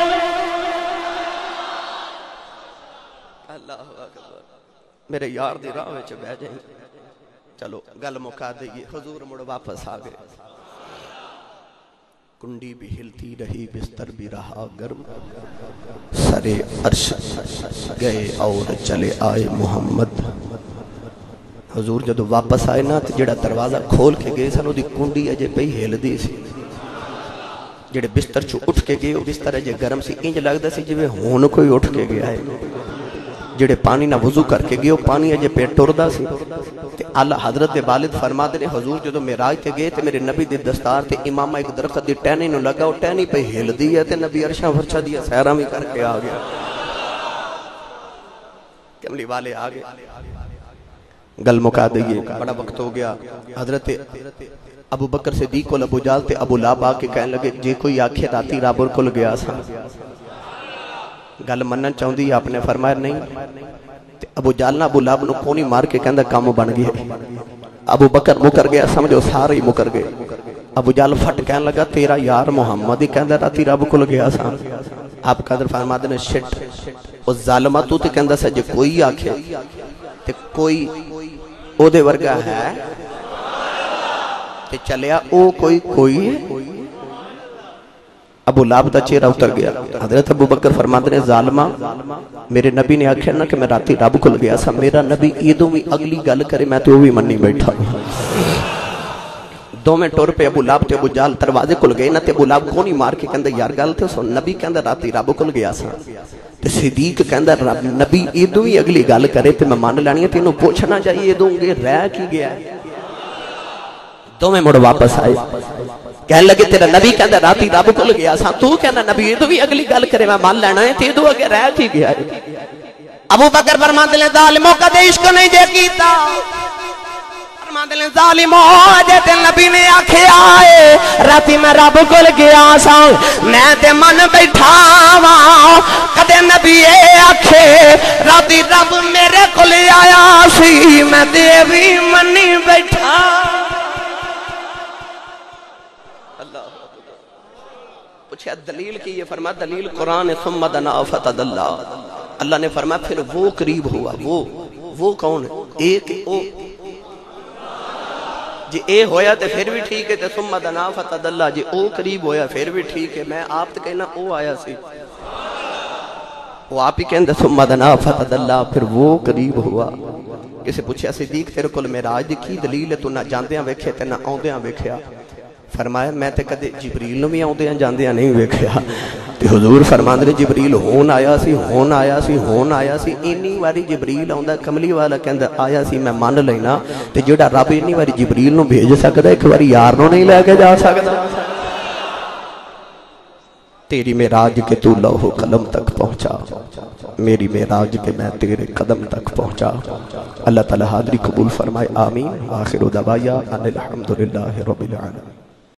اللہ اکبر میرے یار دی راہ وچ بیٹھ جائیں چلو گل مکا دئیے حضور مڑ واپس آ گئے کنڈی بھی ہلتی رہی بستر بھی رہا گرم سرے عرش گئے اور چلے آئے محمد حضور جدو واپس آئے نا تو جڑا دروازہ کھول کے گئے سنو دی کنڈی اجے پئی ہل دی سی جڑے بستر چو اٹھ کے گئے بستر اجے گرم سی انج لگدا سی جویں ہون کوئی اٹھ کے گیا ہے جڑے پانی نہ وضو کر کے گئے پانی اجے پیٹ ٹردا سی تے اعلی حضرت دے والد فرماتے نے حضور جدو معراج تے گئے تے میرے نبی دے دستار تے امامہ ایک درخت دی ٹہنی نو لگا او ٹہنی پہ ہلدی ہے تے نبی عرشاں فرشاں دی سیراں وی کر کے آ گیا کملی والے آ گئے گل مکا دئیے بڑا وقت ہو گیا حضرت ابو بکر صدیق کو ابو جال تے ابو لاب آ کے کہنے لگے جے کوئی آنکھیں راتی رابر کل گیا سا گل منن چاہندی آپ نے فرمایا نہیں تے ابو جال نہ ابو لاب نو کونی مار کے کہندا کام بن گیا ابو بکر مکر گیا سمجھو سارے ہی مکر گئے ابو جال پھٹ کہنے لگا تیرا یار محمد ہی کہندا راتی رب کل گیا سا آپ قدر فرماتے نے شٹ او ظالمہ تو تے کہندا سا جے کوئی آکھے تے کوئی او دے ورگا ہے تے چلیا او کوئی کوئی ابو لاب دا چہرہ اتر گیا حضرت ابو بکر فرماتے نے ظالمہ میرے نبی نے آکھیا نا کہ میں راتی رب کل گیا سا میرا نبی ایدوں بھی اگلی گل کرے میں تو بھی منی بیٹھا دو میں ٹور پہ ابو لاب تے ابو جال دروازے کل گئے نا تے ابو لاب کونی مار کے کہندا یار گل تے سن نبی کہندا راتی رب کل گیا سا تے صدیق کہندا نبی ایدوں بھی اگلی گل کرے تے میں مان لانی تے انہوں پوچھنا چاہیے ایدوں گے رہ کی گیا ہے دو میں مڑ واپس آئے کہنے لگے تیرا نبی کہندا راتی رب کل گیا سا تو کہنا نبی ایدوں بھی اگلی گل کرے میں مان لینا ہے تے ایدوں اگے رہ کی گیا ہے ابو بکر فرماتے ہیں ظالموں کا دے عشق نہیں جے کیتا فرماتے ہیں ظالموں جے تے نبی نے آکھے آئے راتی میں رب کول گیا سا میں تے من بیٹھا وا کدے نبی اے آکھے راتی رب میرے کول آیا سی میں تے بھی منی بیٹھا پوچھا دلیل کی یہ فرما دلیل قرآن ثم دنا فتدلا اللہ نے فرمایا پھر وہ قریب ہوا وہ وہ کون ہے ایک او جی اے ہویا تے پھر بھی ٹھیک ہے تے ثم دنا فتدلا جی او قریب ہویا پھر بھی ٹھیک ہے میں آپ تے کہنا او آیا سی وہ آپ ہی کہندے ثم دنا فتدلا پھر وہ قریب ہوا کسے پوچھا صدیق تیرے کل معراج دی کی دلیل ہے تو نہ جاندیاں ویکھے تے نہ آوندیاں ویکھیا فرمایا میں تے کدے جبریل نو بھی آوندیاں جاندیاں نہیں ویکھیا تے حضور فرماندے نے جبریل ہون آیا سی ہون آیا سی ہون آیا سی اینی واری جبریل آوندا کملی والا کہندا آیا سی میں مان لینا تے جیڑا رب اینی واری جبریل نو بھیج سکدا ایک واری یار نو نہیں لے کے جا سکدا تیری معراج کے تو لوح قلم تک پہنچا میری معراج کے میں تیرے قدم تک پہنچا اللہ تعالی حاضری قبول فرمائے آمین آخر دعوایا ان الحمدللہ رب العالمین